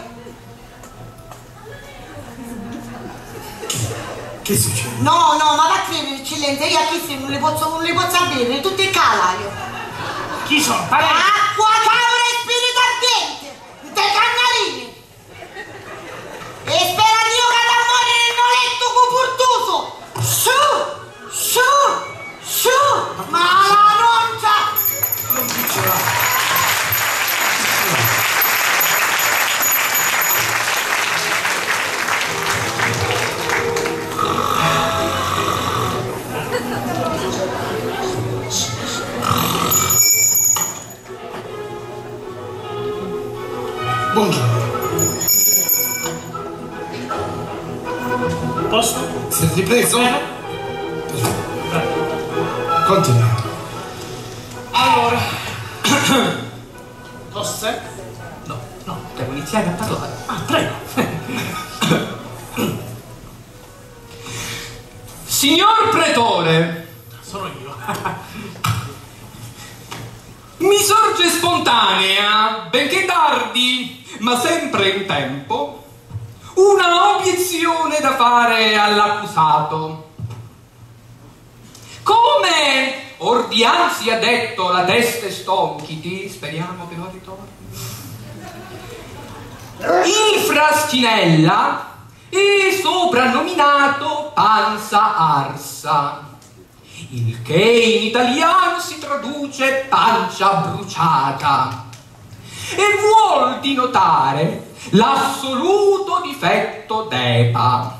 Che succede? No, no, ma va a credere, eccellente, io a chi non le posso, non le posso bere, tutte in calaio! Chi sono? Parenti? Acqua, cavolo e spirito ardente! Dei cannarini! E spera Dio che da morire nel noletto cupurtuso! Su! Su! Su! Ma la roncia! Non piccola. Buongiorno. Posso? Siete ripreso? Bene. Continua. Allora. Tosse? No, no, devo iniziare a parlare. Ah, prego. Signor Pretore, Sono io. mi sorge spontanea, benché tardi, ma sempre in tempo, una obiezione da fare all'accusato. Come ordianzi ha detto la teste stonchiti, speriamo che non ritorni, il Fraschinella è soprannominato Panza Arsa, il che in italiano si traduce pancia bruciata, e vuol dinotare l'assoluto difetto d'Epa.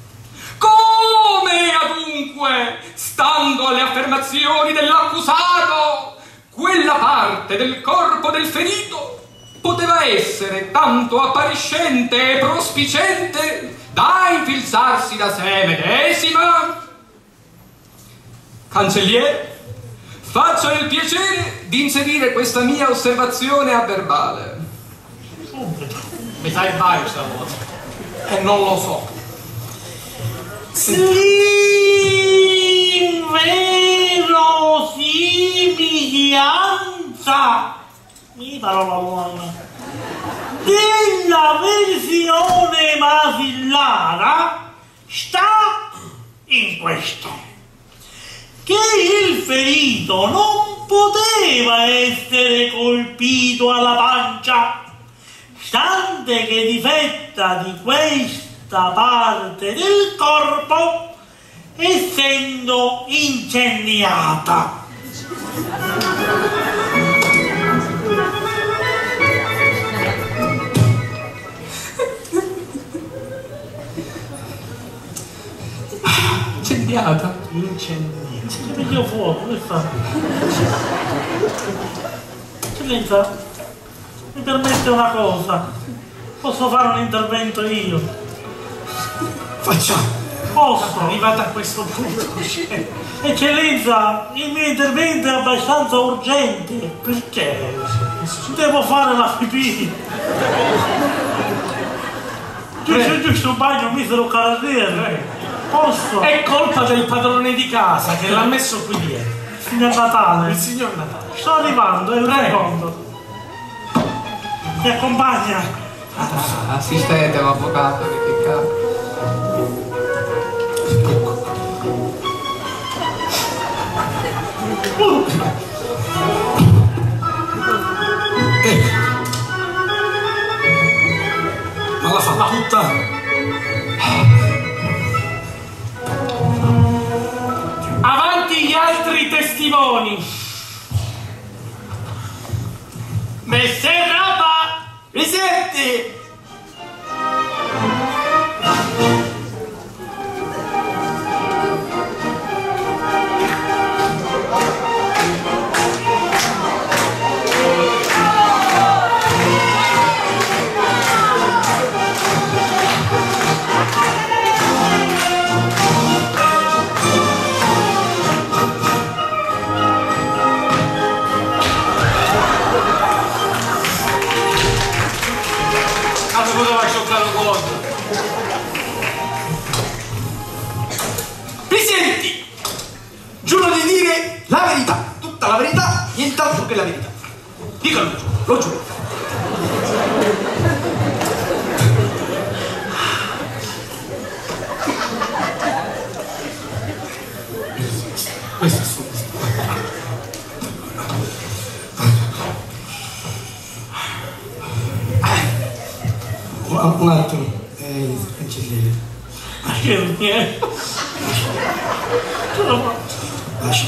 Come adunque, stando alle affermazioni dell'accusato, quella parte del corpo del ferito poteva essere tanto appariscente e prospicente da infilzarsi da sé medesima? Cancelliere, faccia il piacere di inserire questa mia osservazione a verbale. Mi sai mai stavolta. E non lo so. L'inverosimiglianza, mi parola buona, della versione masillara sta in questo: che il ferito non poteva essere colpito alla pancia, stante che difetta di questa parte del corpo essendo incendiata. Incendiata? Incendiata. Che meglio fuoco, che fa? Eccellenza, mi permette una cosa? Posso fare un intervento io? Facciamo. Posso, arrivata a questo punto. Eccellenza, il mio intervento è abbastanza urgente. Perché? Devo fare la pipì. Giusto, giusto, bagno misero carabinieri. Posso? È colpa del padrone di casa che l'ha messo qui dietro. Signor Natale. Il signor Natale. Sto arrivando, è un secondo. Mi accompagna. Ah, assistente, l'avvocato, che cazzo. Uh. Eh. Ma la fa tutta. Avanti gli altri testimoni. Messer Rapa! Presenti! Presenti! Giuro di dire la verità, tutta la verità, nient'altro che la verità. Dico lo giuro, lo giuro. Questo è solo. Un attimo, eh, cancelliere. Ma che niente. Lascia.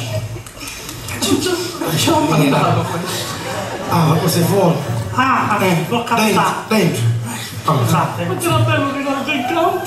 Lascia andare. Ah, ma cosa è fuori? Ah, Eh, l'ho dentro, captato. dentro. Scusate, ma c'era bello ricordo in campo.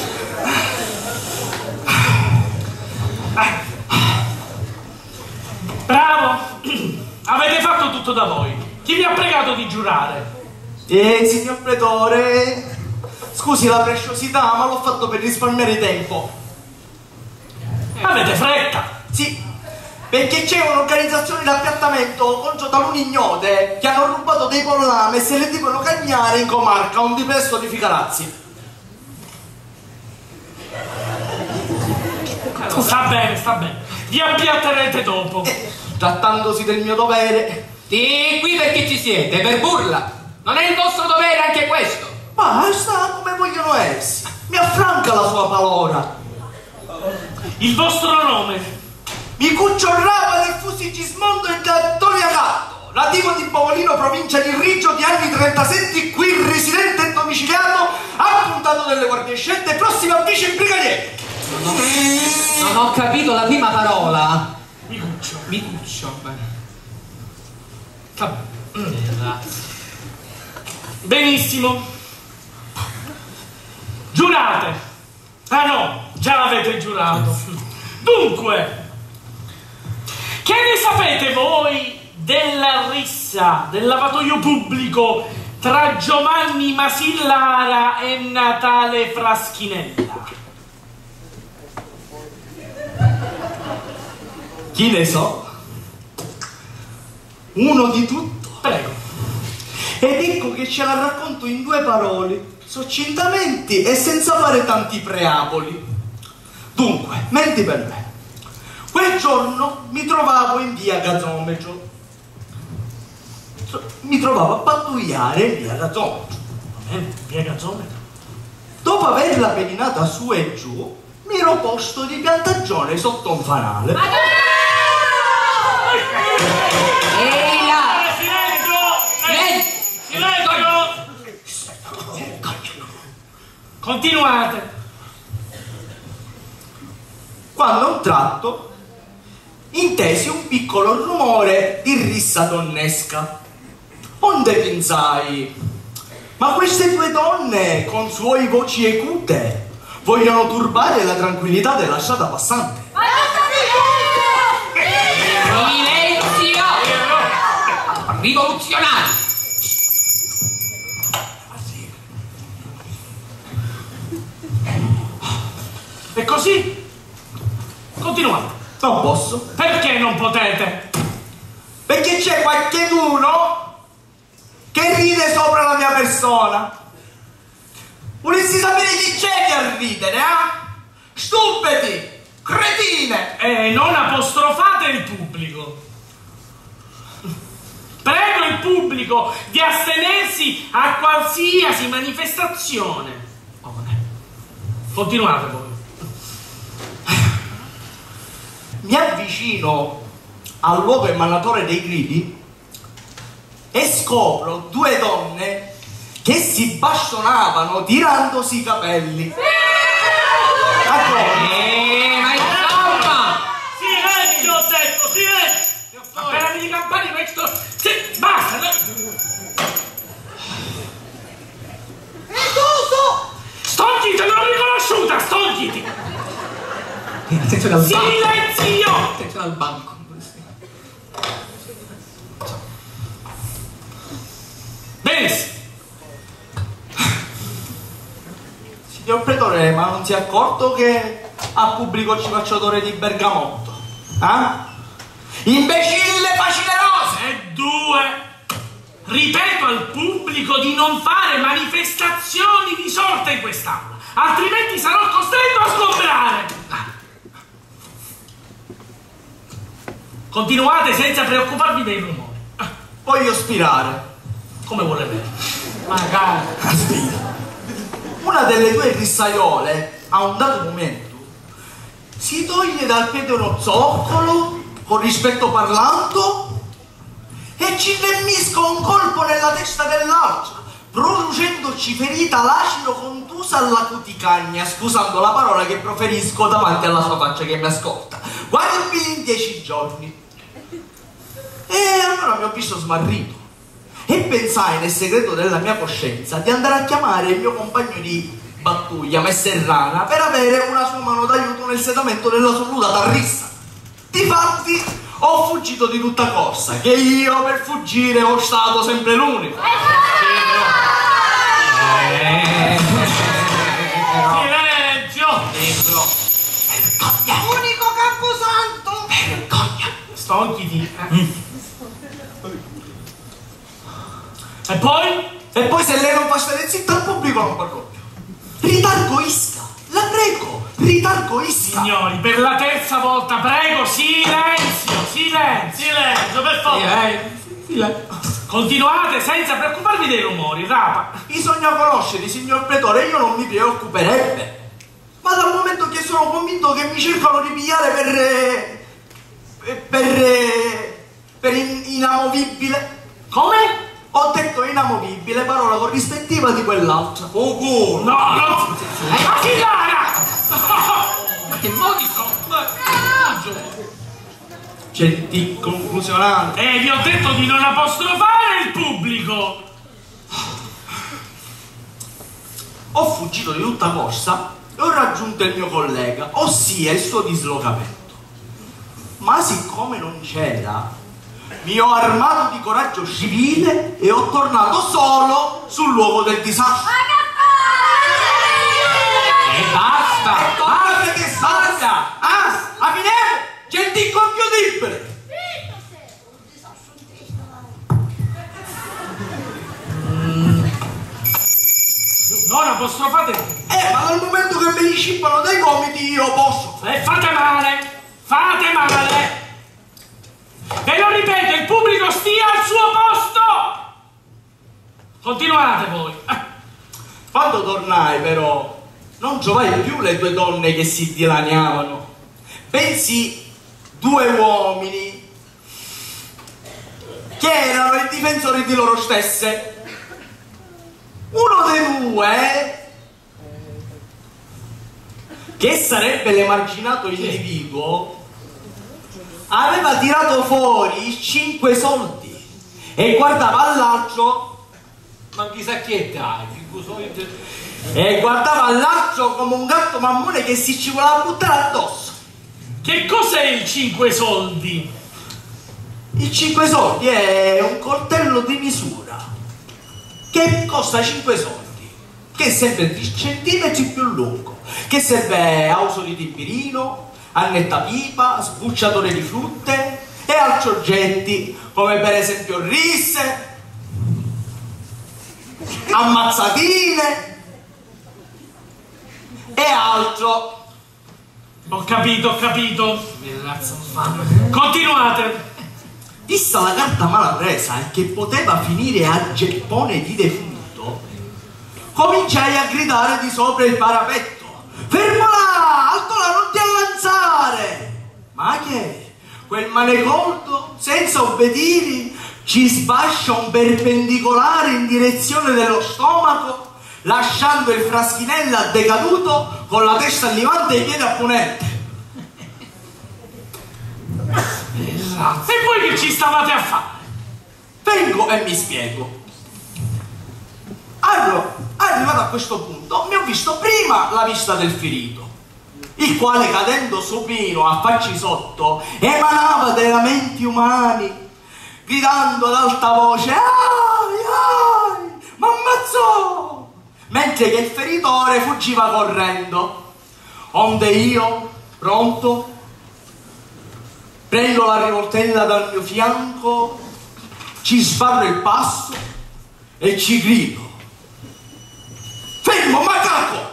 Bravo! Avete fatto tutto da voi. Chi vi ha pregato di giurare? Eh, signor Pretore, scusi la preciosità, ma l'ho fatto per risparmiare tempo. Avete fretta! Sì, perché c'è un'organizzazione di appiattamento contro taluni ignote che hanno rubato dei pollame e se le devono cagnare in comarca, un dipesto di Ficarazzi. Sta bene, sta bene. Vi appiatterete dopo. Eh, trattandosi del mio dovere. Sì, qui perché ci siete, per burla. Non è il vostro dovere anche questo. Basta, come vogliono essi. Mi affranca la sua palora. Il vostro nome? Micuccio Rapa del Fusigismondo e D'Antonia Gatto, nativo di Bovolino, provincia di Riggio, di anni trentasette, qui residente e domiciliato, appuntato delle guardie scelte, prossimo a vice brigadiere. Non ho, non ho capito la prima parola. Micuccio. Micuccio. Sta bene. Benissimo. Giurate. Ah no, già l'avete giurato. Dunque, che ne sapete voi della rissa, del lavatoio pubblico tra Giovanni Masillara e Natale Fraschinella? Chi ne so? Uno di tutto. Prego. Ed ecco che ce la racconto in due parole, succintamente e senza fare tanti preamboli. Dunque, menti per me. Quel giorno mi trovavo in via Gazomeggio. Mi trovavo a pattugliare in via Gazomeggio. Via Gazzone. Dopo averla pedinata su e giù, mi ero posto di piantagione sotto un fanale. Ehi là! Silenzio! Silenzio! Continuate. Quando a un tratto intesi un piccolo rumore di rissa donnesca. Onde pensai, ma queste due donne con suoi voci ecute vogliono turbare la tranquillità della strada passante. Silenzio! Rivoluzionari! E così? Continuate. Non posso, Perché non potete? perché c'è qualcheduno che ride sopra la mia persona. Volessi sapere chi c'è che a ridere, eh? Stupidi, cretine! E non apostrofate il pubblico. Prego il pubblico di astenersi a qualsiasi manifestazione. Continuate voi. Mi avvicino al luogo emanatore dei gridi e scopro due donne che si bastonavano tirandosi i capelli. Eh, ma insomma! Silenzio, ho detto, silenzio! Appena vedi i campani, questo... Sì, basta! No? Stogliti, l'ho riconosciuta, stogliti! Attenzione al banco! Silenzio! Attenzione al banco! Benissimo. Signor Pretore, ma non si è accorto che al pubblico ci faccio odore di bergamotto? Eh? Imbecille facinerosa! E due, ripeto al pubblico di non fare manifestazioni di sorta in quest'aula, altrimenti sarò costretto a sgombrare. Continuate senza preoccuparvi dei rumori. Voglio spirare. Come vuole bene. Magari. Aspira. Una delle due rissaiole, a un dato momento, si toglie dal piede uno zoccolo, con rispetto parlando, e ci immisca un colpo nella testa dell'altra, producendoci ferita lacido contusa alla cuticagna, scusando la parola che proferisco davanti alla sua faccia che mi ascolta. Guardabili in dieci giorni. E allora mi ho visto smarrito e pensai nel segreto della mia coscienza di andare a chiamare il mio compagno di battuglia, Messer Rana, per avere una sua mano d'aiuto nel setamento della sua ludata rissa. Difatti ho fuggito di tutta corsa, che io per fuggire ho stato sempre l'unico. Eh, silenzio! Unico Camposanto! Vergogna! Stogliti. Eh. E poi? E poi se lei non fa stare zitta al pubblico non parlo più. Ritargoisca, la prego, ritargoisca. Signori, per la terza volta, prego, silenzio, silenzio. Silenzio, per favore. Silenzio. Continuate senza preoccuparvi dei rumori, rapa. Bisogna conoscerli, signor Pretore, io non mi preoccuperebbe. Ma dal momento che sono convinto che mi cercano di pigliare per... per... per in, inamovibile. Come? Ho detto inamovibile, parola corrispettiva di quell'altra. Oh, oh. No, no! Ma chi Lara? Ma che modi sono? C'è di conclusionale. Eh, vi ho detto di non apostrofare il pubblico. Ho fuggito di tutta corsa e ho raggiunto il mio collega, ossia il suo dislocamento. Ma siccome non c'era, mi ho armato di coraggio civile e ho tornato solo sul luogo del disastro. E basta! Basta che basta! Ah, a finire! C'è il incompiutibile! Non apostrofate. Eh, ma dal momento che me li scippano dai gomiti io posso. E fate male, fate male. Ve lo ripeto, il pubblico stia al suo posto. Continuate voi. Quando tornai però non trovai più le due donne che si dilaniavano, bensì due uomini che erano i difensori di loro stesse. Uno dei due, che sarebbe l'emarginato individuo, aveva tirato fuori cinque soldi e guardava all'altro, Ma chissà chi è dai, e guardava all'altro come un gatto mammone che si ci voleva buttare addosso. Che cos'è il cinque soldi? Il cinque soldi è un coltello di misura che costa cinque soldi, che è sempre dieci centimetri più lungo, che serve a uso di timbirino, annettapipa, sbucciatore di frutte e altri oggetti come per esempio risse, ammazzatine e altro. Ho capito, ho capito. Continuate. Vista la carta mala presa e che poteva finire a geppone di defunto, cominciai a gridare di sopra il parapetto: fermo là, alto là, non ti avanzare! Ma che? Quel manecolto, senza obbedire, ci sbascia un perpendicolare in direzione dello stomaco, lasciando il Fraschinella decaduto con la testa allivante e i piedi apponente. Esatto. E voi che ci stavate a fare? Vengo e mi spiego. Allora, arrivato a questo punto, mi ho visto prima la vista del ferito, il quale, cadendo supino a facci sotto, emanava dei lamenti umani, gridando ad alta voce: ai, ai, m'ammazzò! Mentre che il feritore fuggiva correndo. Onde io, pronto, prendo la rivoltella dal mio fianco, ci sbarro il passo e ci grido: fermo, macaco!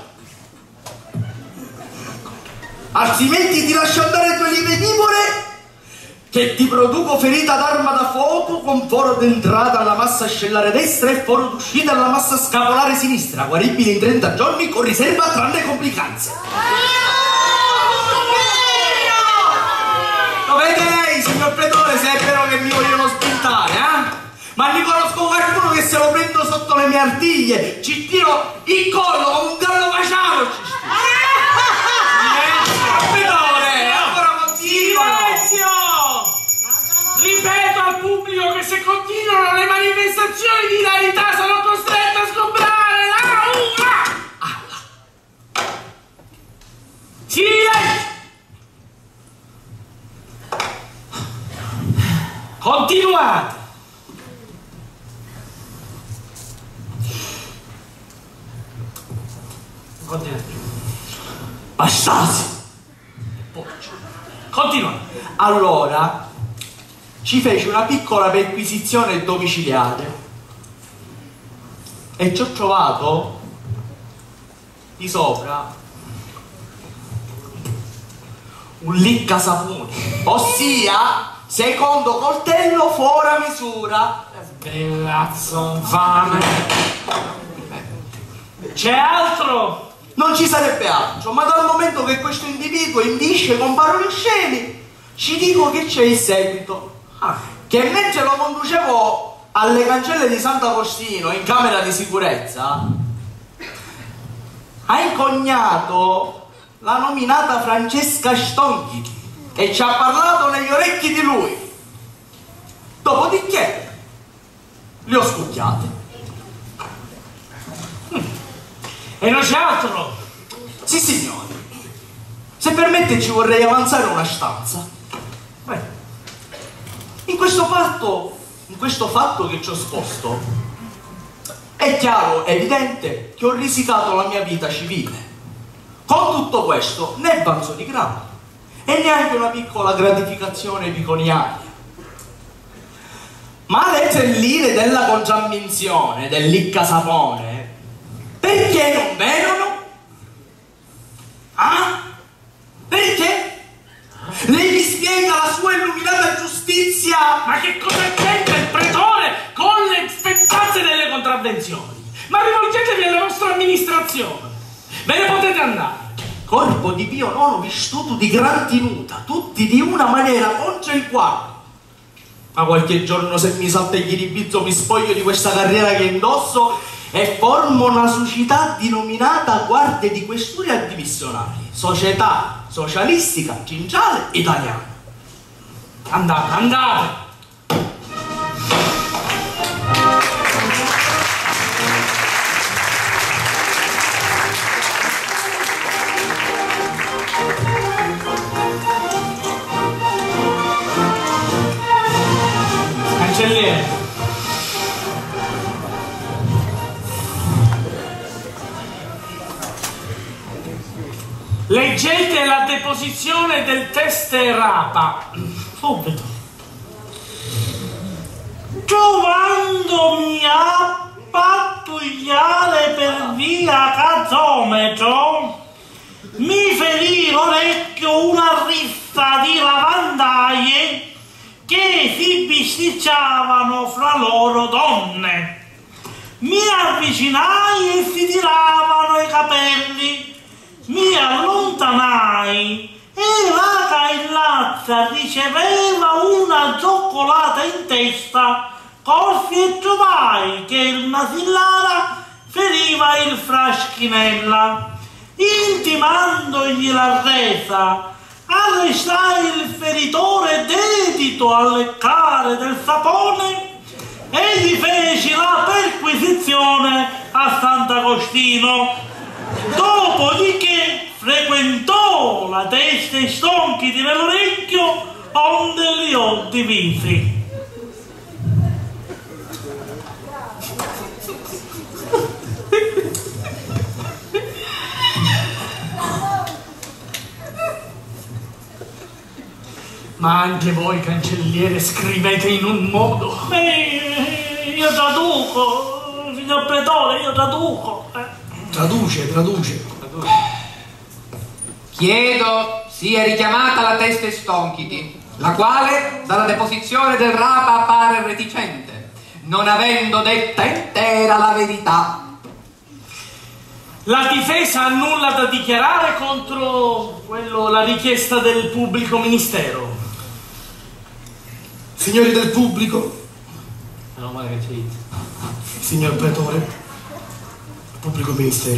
Altrimenti ti lascio andare tue lieve che ti produco ferita d'arma da fuoco con foro d'entrata alla massa ascellare destra e foro d'uscita alla massa scapolare sinistra, guaribile in trenta giorni con riserva tranne complicanze. Lo vede lei, signor pretore, se è vero che mi vogliono spintare, eh? Ma ne conosco qualcuno che se lo prendo sotto le mie artiglie, ci tiro il collo come un gallo vaciano, ci Pretore, ancora continuano. Silenzio! Ripeto al pubblico che se continuano le manifestazioni di ilarità sarò costretto a sgombrare l'aula! Silenzio! Continuate! Continuate. Bastasi! Continua. Allora, ci fece una piccola perquisizione domiciliare e ci ho trovato di sopra un liccasapuni, ossia secondo coltello fuori misura. Bellazzo infame. C'è altro? Non ci sarebbe altro, ma dal momento che questo individuo indisce con parole oscene, ci dico che c'è il seguito. Ah, che mentre lo conducevo alle cancelle di Sant'Agostino in camera di sicurezza, ha incognato la nominata Francesca Stonchi e ci ha parlato negli orecchi di lui. Dopodiché li ho scucchiati. E non c'è altro? Sì, signore. Se permette ci vorrei avanzare una stanza. Beh, in questo fatto, in questo fatto che ci ho esposto, è chiaro, evidente, che ho risicato la mia vita civile. Con tutto questo, né vanzo di grano, e neanche una piccola gratificazione pecuniaria. Ma le tre lire della contramminzione del liccasapone, perché non venono? Ah? Perché? Lei mi spiega la sua illuminata giustizia? Ma che cosa c'entra il pretore con le spettanze delle contravvenzioni? Ma rivolgetevi alla vostra amministrazione. Ve ne potete andare. Corpo di Pio nono vissuto di gran tenuta, tutti di una maniera contro il quale. Ma qualche giorno se mi salta il ghiribizzo mi spoglio di questa carriera che indosso e formo una società denominata Guardie di Questura e Dimissionari, Società Socialistica Cinciale Italiana. Andate, andate! Cancelliere. Leggete la deposizione del testerapa. Subito. Trovandomi a patto familiare per via cazzometro mi ferì l'orecchio una rissa di lavandaie che si bisticciavano fra loro donne. Mi avvicinai e si tiravano i capelli, mi allontanai e la caillazza riceveva una zoccolata in testa, corsi e trovai che il Masillara feriva il Fraschinella. Intimandogli la resa, arrestai il feritore dedito a leccare del sapone e gli feci la perquisizione a Sant'Agostino. Dopodiché frequentò la testa e stonchiti nell'orecchio onde li ho divisi. Ma anche voi, cancelliere, scrivete in un modo. Eh, io traduco, signor Pretore, io traduco. Eh. Traduce, traduce. Chiedo sia richiamata la testa Stonchiti, la quale dalla deposizione del Rapa appare reticente, non avendo detta intera la verità. La difesa ha nulla da dichiarare contro quello, la richiesta del pubblico ministero. Signori del pubblico, No, ma che c'è? signor Pretore, pubblico ministero,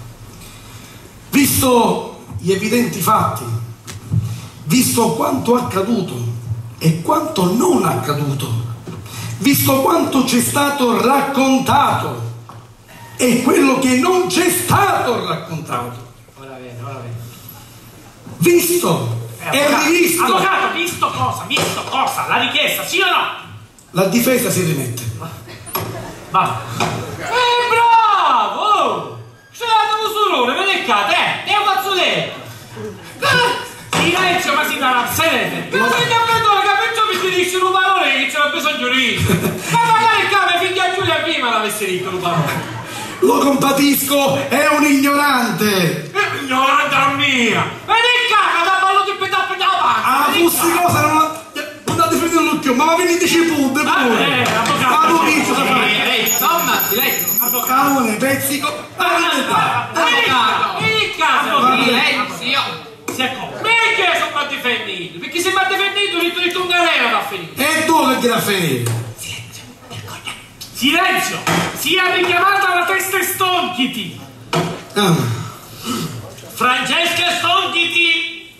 visto gli evidenti fatti, visto quanto accaduto e quanto non accaduto, visto quanto c'è stato raccontato e quello che non c'è stato raccontato, Ora viene, ora viene. visto Eh, e avvocato, rivisto, avvocato, visto cosa? Visto cosa? La richiesta, sì o no? la difesa si rimette. Va. Eh, bravo! C'è dato un solone, vedete qua, te, te fazzoletto. Silenzio, ma si dà sedete. Che non sei capitolo, che perciò mi si dice un parole che c'era bisogno di ma magari il cane figlia Giulia prima l'avesse detto un parole. Lo compatisco, è un ignorante. Ignorante mia! Vedi caga da ballo di pedà pedà Ah, fossi cosa non non ha definito l'occhio, ma va venire dieci punti Eh, pure. avvocato. Ah, tu dici da fare. Ehi, insomma, silenzio! Cavone, pezzico. Ah, verità. Vedi vedi caga! Silenzio! Si accomoda. Perché sono mal difendito? Perché se mal difendito ho detto un galera da finire! E tu che ti da finire? Silenzio! Sia richiamata la testa Stonchiti. Ah, Francesca Stonchiti.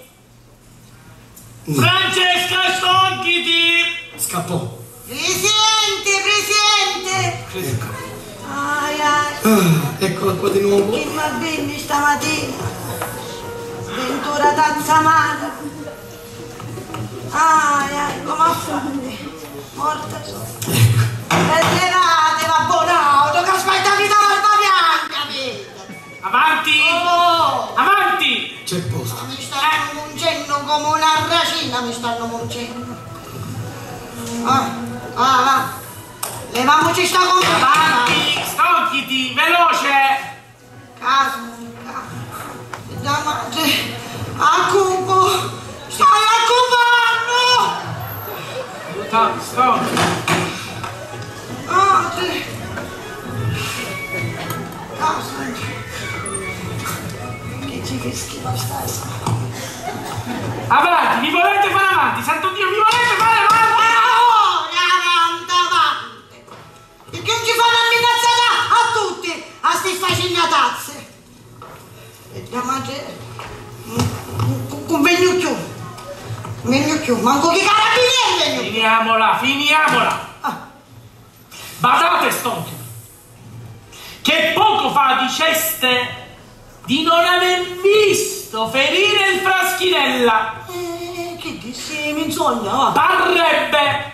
Francesca Stonchiti. scappò. Presidente, presidente! Ai ai, Ah, eccola qua di nuovo. che va bene stamattina. Ventura tazza amata. Ai ai, come affonde. Morta sola. E levate la buona auto che aspetta vita l'alba bianca, vedi? Avanti! Oh! Avanti! C'è posto. Mi stanno mungendo come una racina, mi stanno mungendo. Ah, ah, va. Leviamoci sta compagnia. Avanti! Stonchiti! Veloce! Caso, caso. Da madre. A cubo. Stai accubando. Stonchiti! Madre. Caso. Che ci fischi stai? Avanti! Vi volete fare avanti! Santo Dio, vi volete fare avanti! Ora avanti, avanti. Perché non ci fanno amminazzata a tutti, a sti sfacignatazze. E da madre, un vegnucchio, un vegnucchio, manco che carabinieri vegnucchio. Finiamola, finiamola! Ah, Badate, Stonchiti, che poco fa diceste di non aver visto ferire il Fraschinella. eh, che dissi, mi insogna, va. Parrebbe,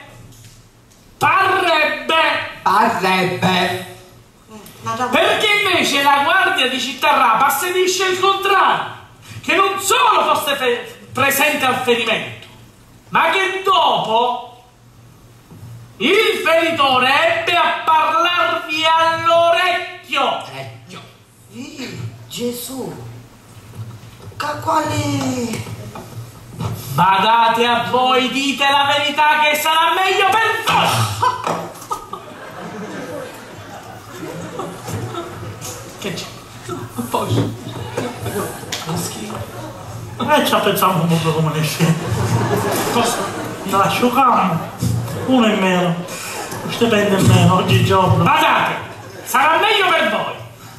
parrebbe, Parrebbe! perché invece la guardia di Città Rapa asserisce il contrario, che non solo fosse fe- presente al ferimento, ma che dopo il feritore ebbe a parlarvi all'orecchio ricchio. Ricchio. Ih, Gesù. Ca quale... Badate a voi, dite la verità che sarà meglio per voi. Che c'è? A posto. Eh, ci pensiamo un po' come ne scende. Cosa? Lascio calmo. Uno in meno. Lo stipendio in meno, oggi giorno. Badate, sarà meglio per voi.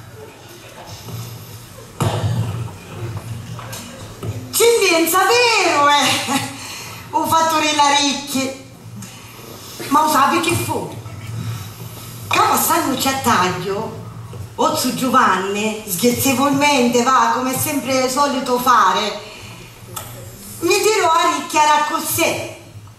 Ci pensa, vero, eh? Ho fatto la ricchia. Ma lo sapi che fu? Che passando c'è taglio, Ozzo Giovanni, scherzevolmente, va, come sempre solito fare, mi dirò a ricchiare così.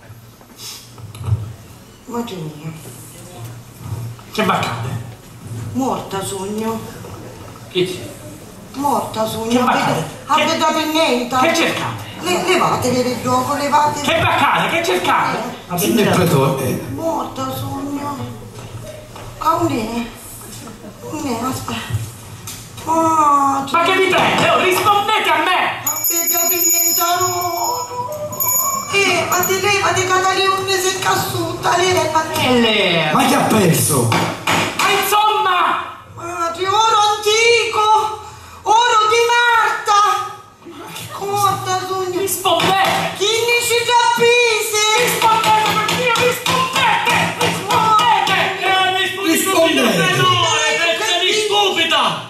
Ma che mio? Che baccate? Morta sogno. Che c'è? Morta sogno. Che baccate? Avete per niente. Che cercate? Le, levatevi del gioco, levatevi. Che baccate? Che cercate? Signor Pretore, Morta sogno. Ah, un è? Un è, aspetta. Oh, Ma che vi prende? Oh, rispondete a me! avete per niente loro. Eh, ma te levate Catalina se cassuta, levate. E lei? ma chi ha perso? Ma insomma! Madre, oro antico, oro di Marta. Morta sogno. Rispondete! Chi ne ci capisce? Rispondete per Dio, rispondete! Rispondete! Eh, rispondete, signor Pretore, pezza di stupida!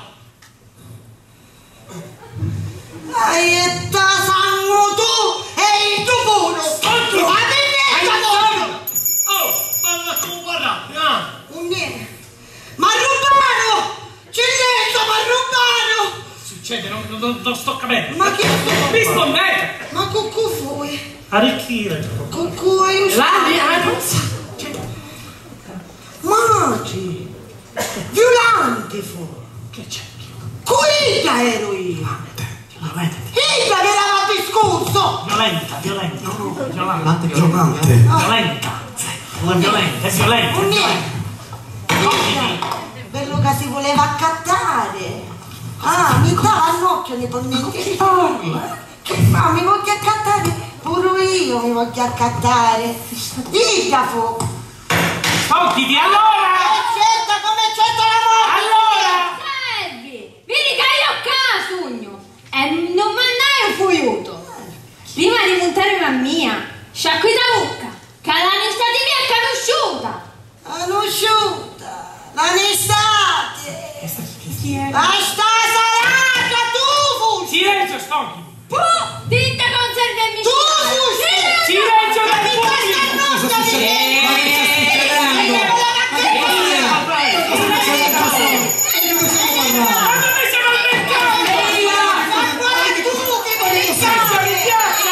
Hai e ta sangue tu e il tuo buono. Santo! Ma venezza buono. Oh, balla tu, guarda! Ah. Un niente. Ma rubano! Silenzio, ma rubano! Succede, non, non, non sto capendo. Ma che fu? Rispondete! Ma cucù fui? Arricchire. Cucù e io La non sa. Magi! Violante fu! Che c'è? Cuida ero io! Violenta, Ida che era discorso! violenta, violenta. Violenta. Giovante. Violenta. Non è violenta, è violenta. Un niente! Ida! Quello che si voleva accattare! Ah, mi dava l'occhio nei tormenti! Che parla? Che fa? Mi voglio accattare? Pure io mi voglio accattare! Ida fu! Sentiti, allora! Accetta come accetta la morte! Allora! Servi, vedi che io ho sogno e non mandai un fuiuto. Prima di montare la mia, sciacqui da bocca, che l'hanno stati via conosciuta. Conosciuta! L'anestate! Basta salata, tu fugi! Silenzio, stonchi! Puh, dite conserve e mi Tu fugi! Silenzio Ma dal di questa pubblico! notte Cosa succede? Ma che sta succedendo? Ma che cosa è? Di cosa stiamo parlando? Ma dove siamo al mercato? Ma guarda tu che volevi Silenzio di piazza!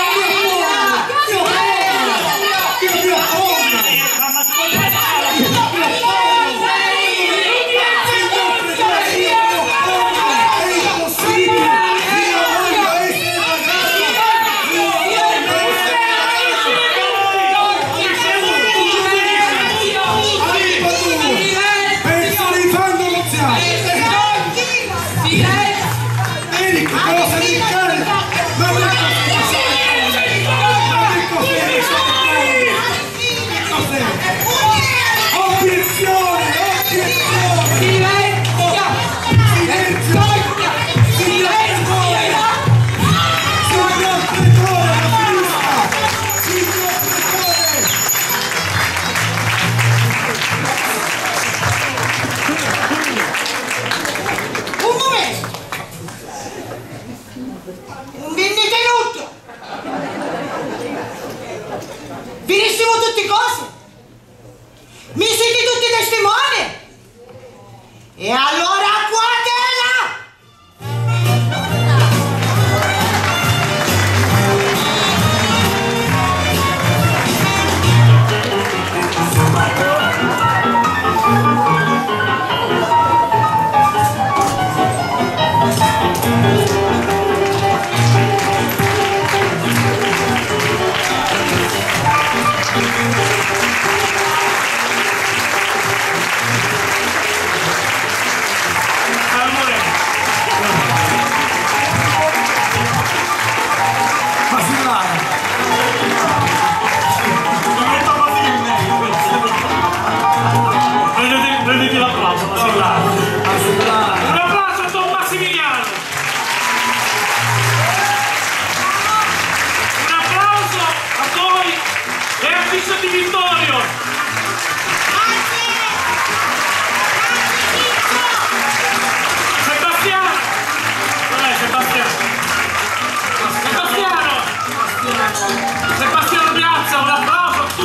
Finissimo tutte cose? Mi siete tutti testimoni? E allora guardela!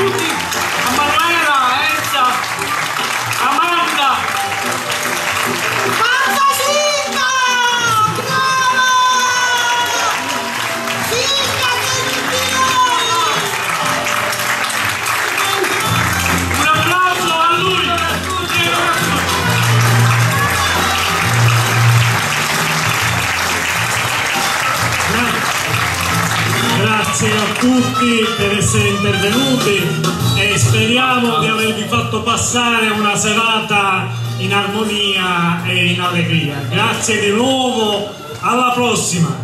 tutti, a Manuela, Enza, Amanda. Panza Silva! Brava! Silvia Tentino! Un applauso a lui. Grazie a tutti per essere intervenuti e speriamo di avervi fatto passare una serata in armonia e in allegria. Grazie di nuovo, alla prossima!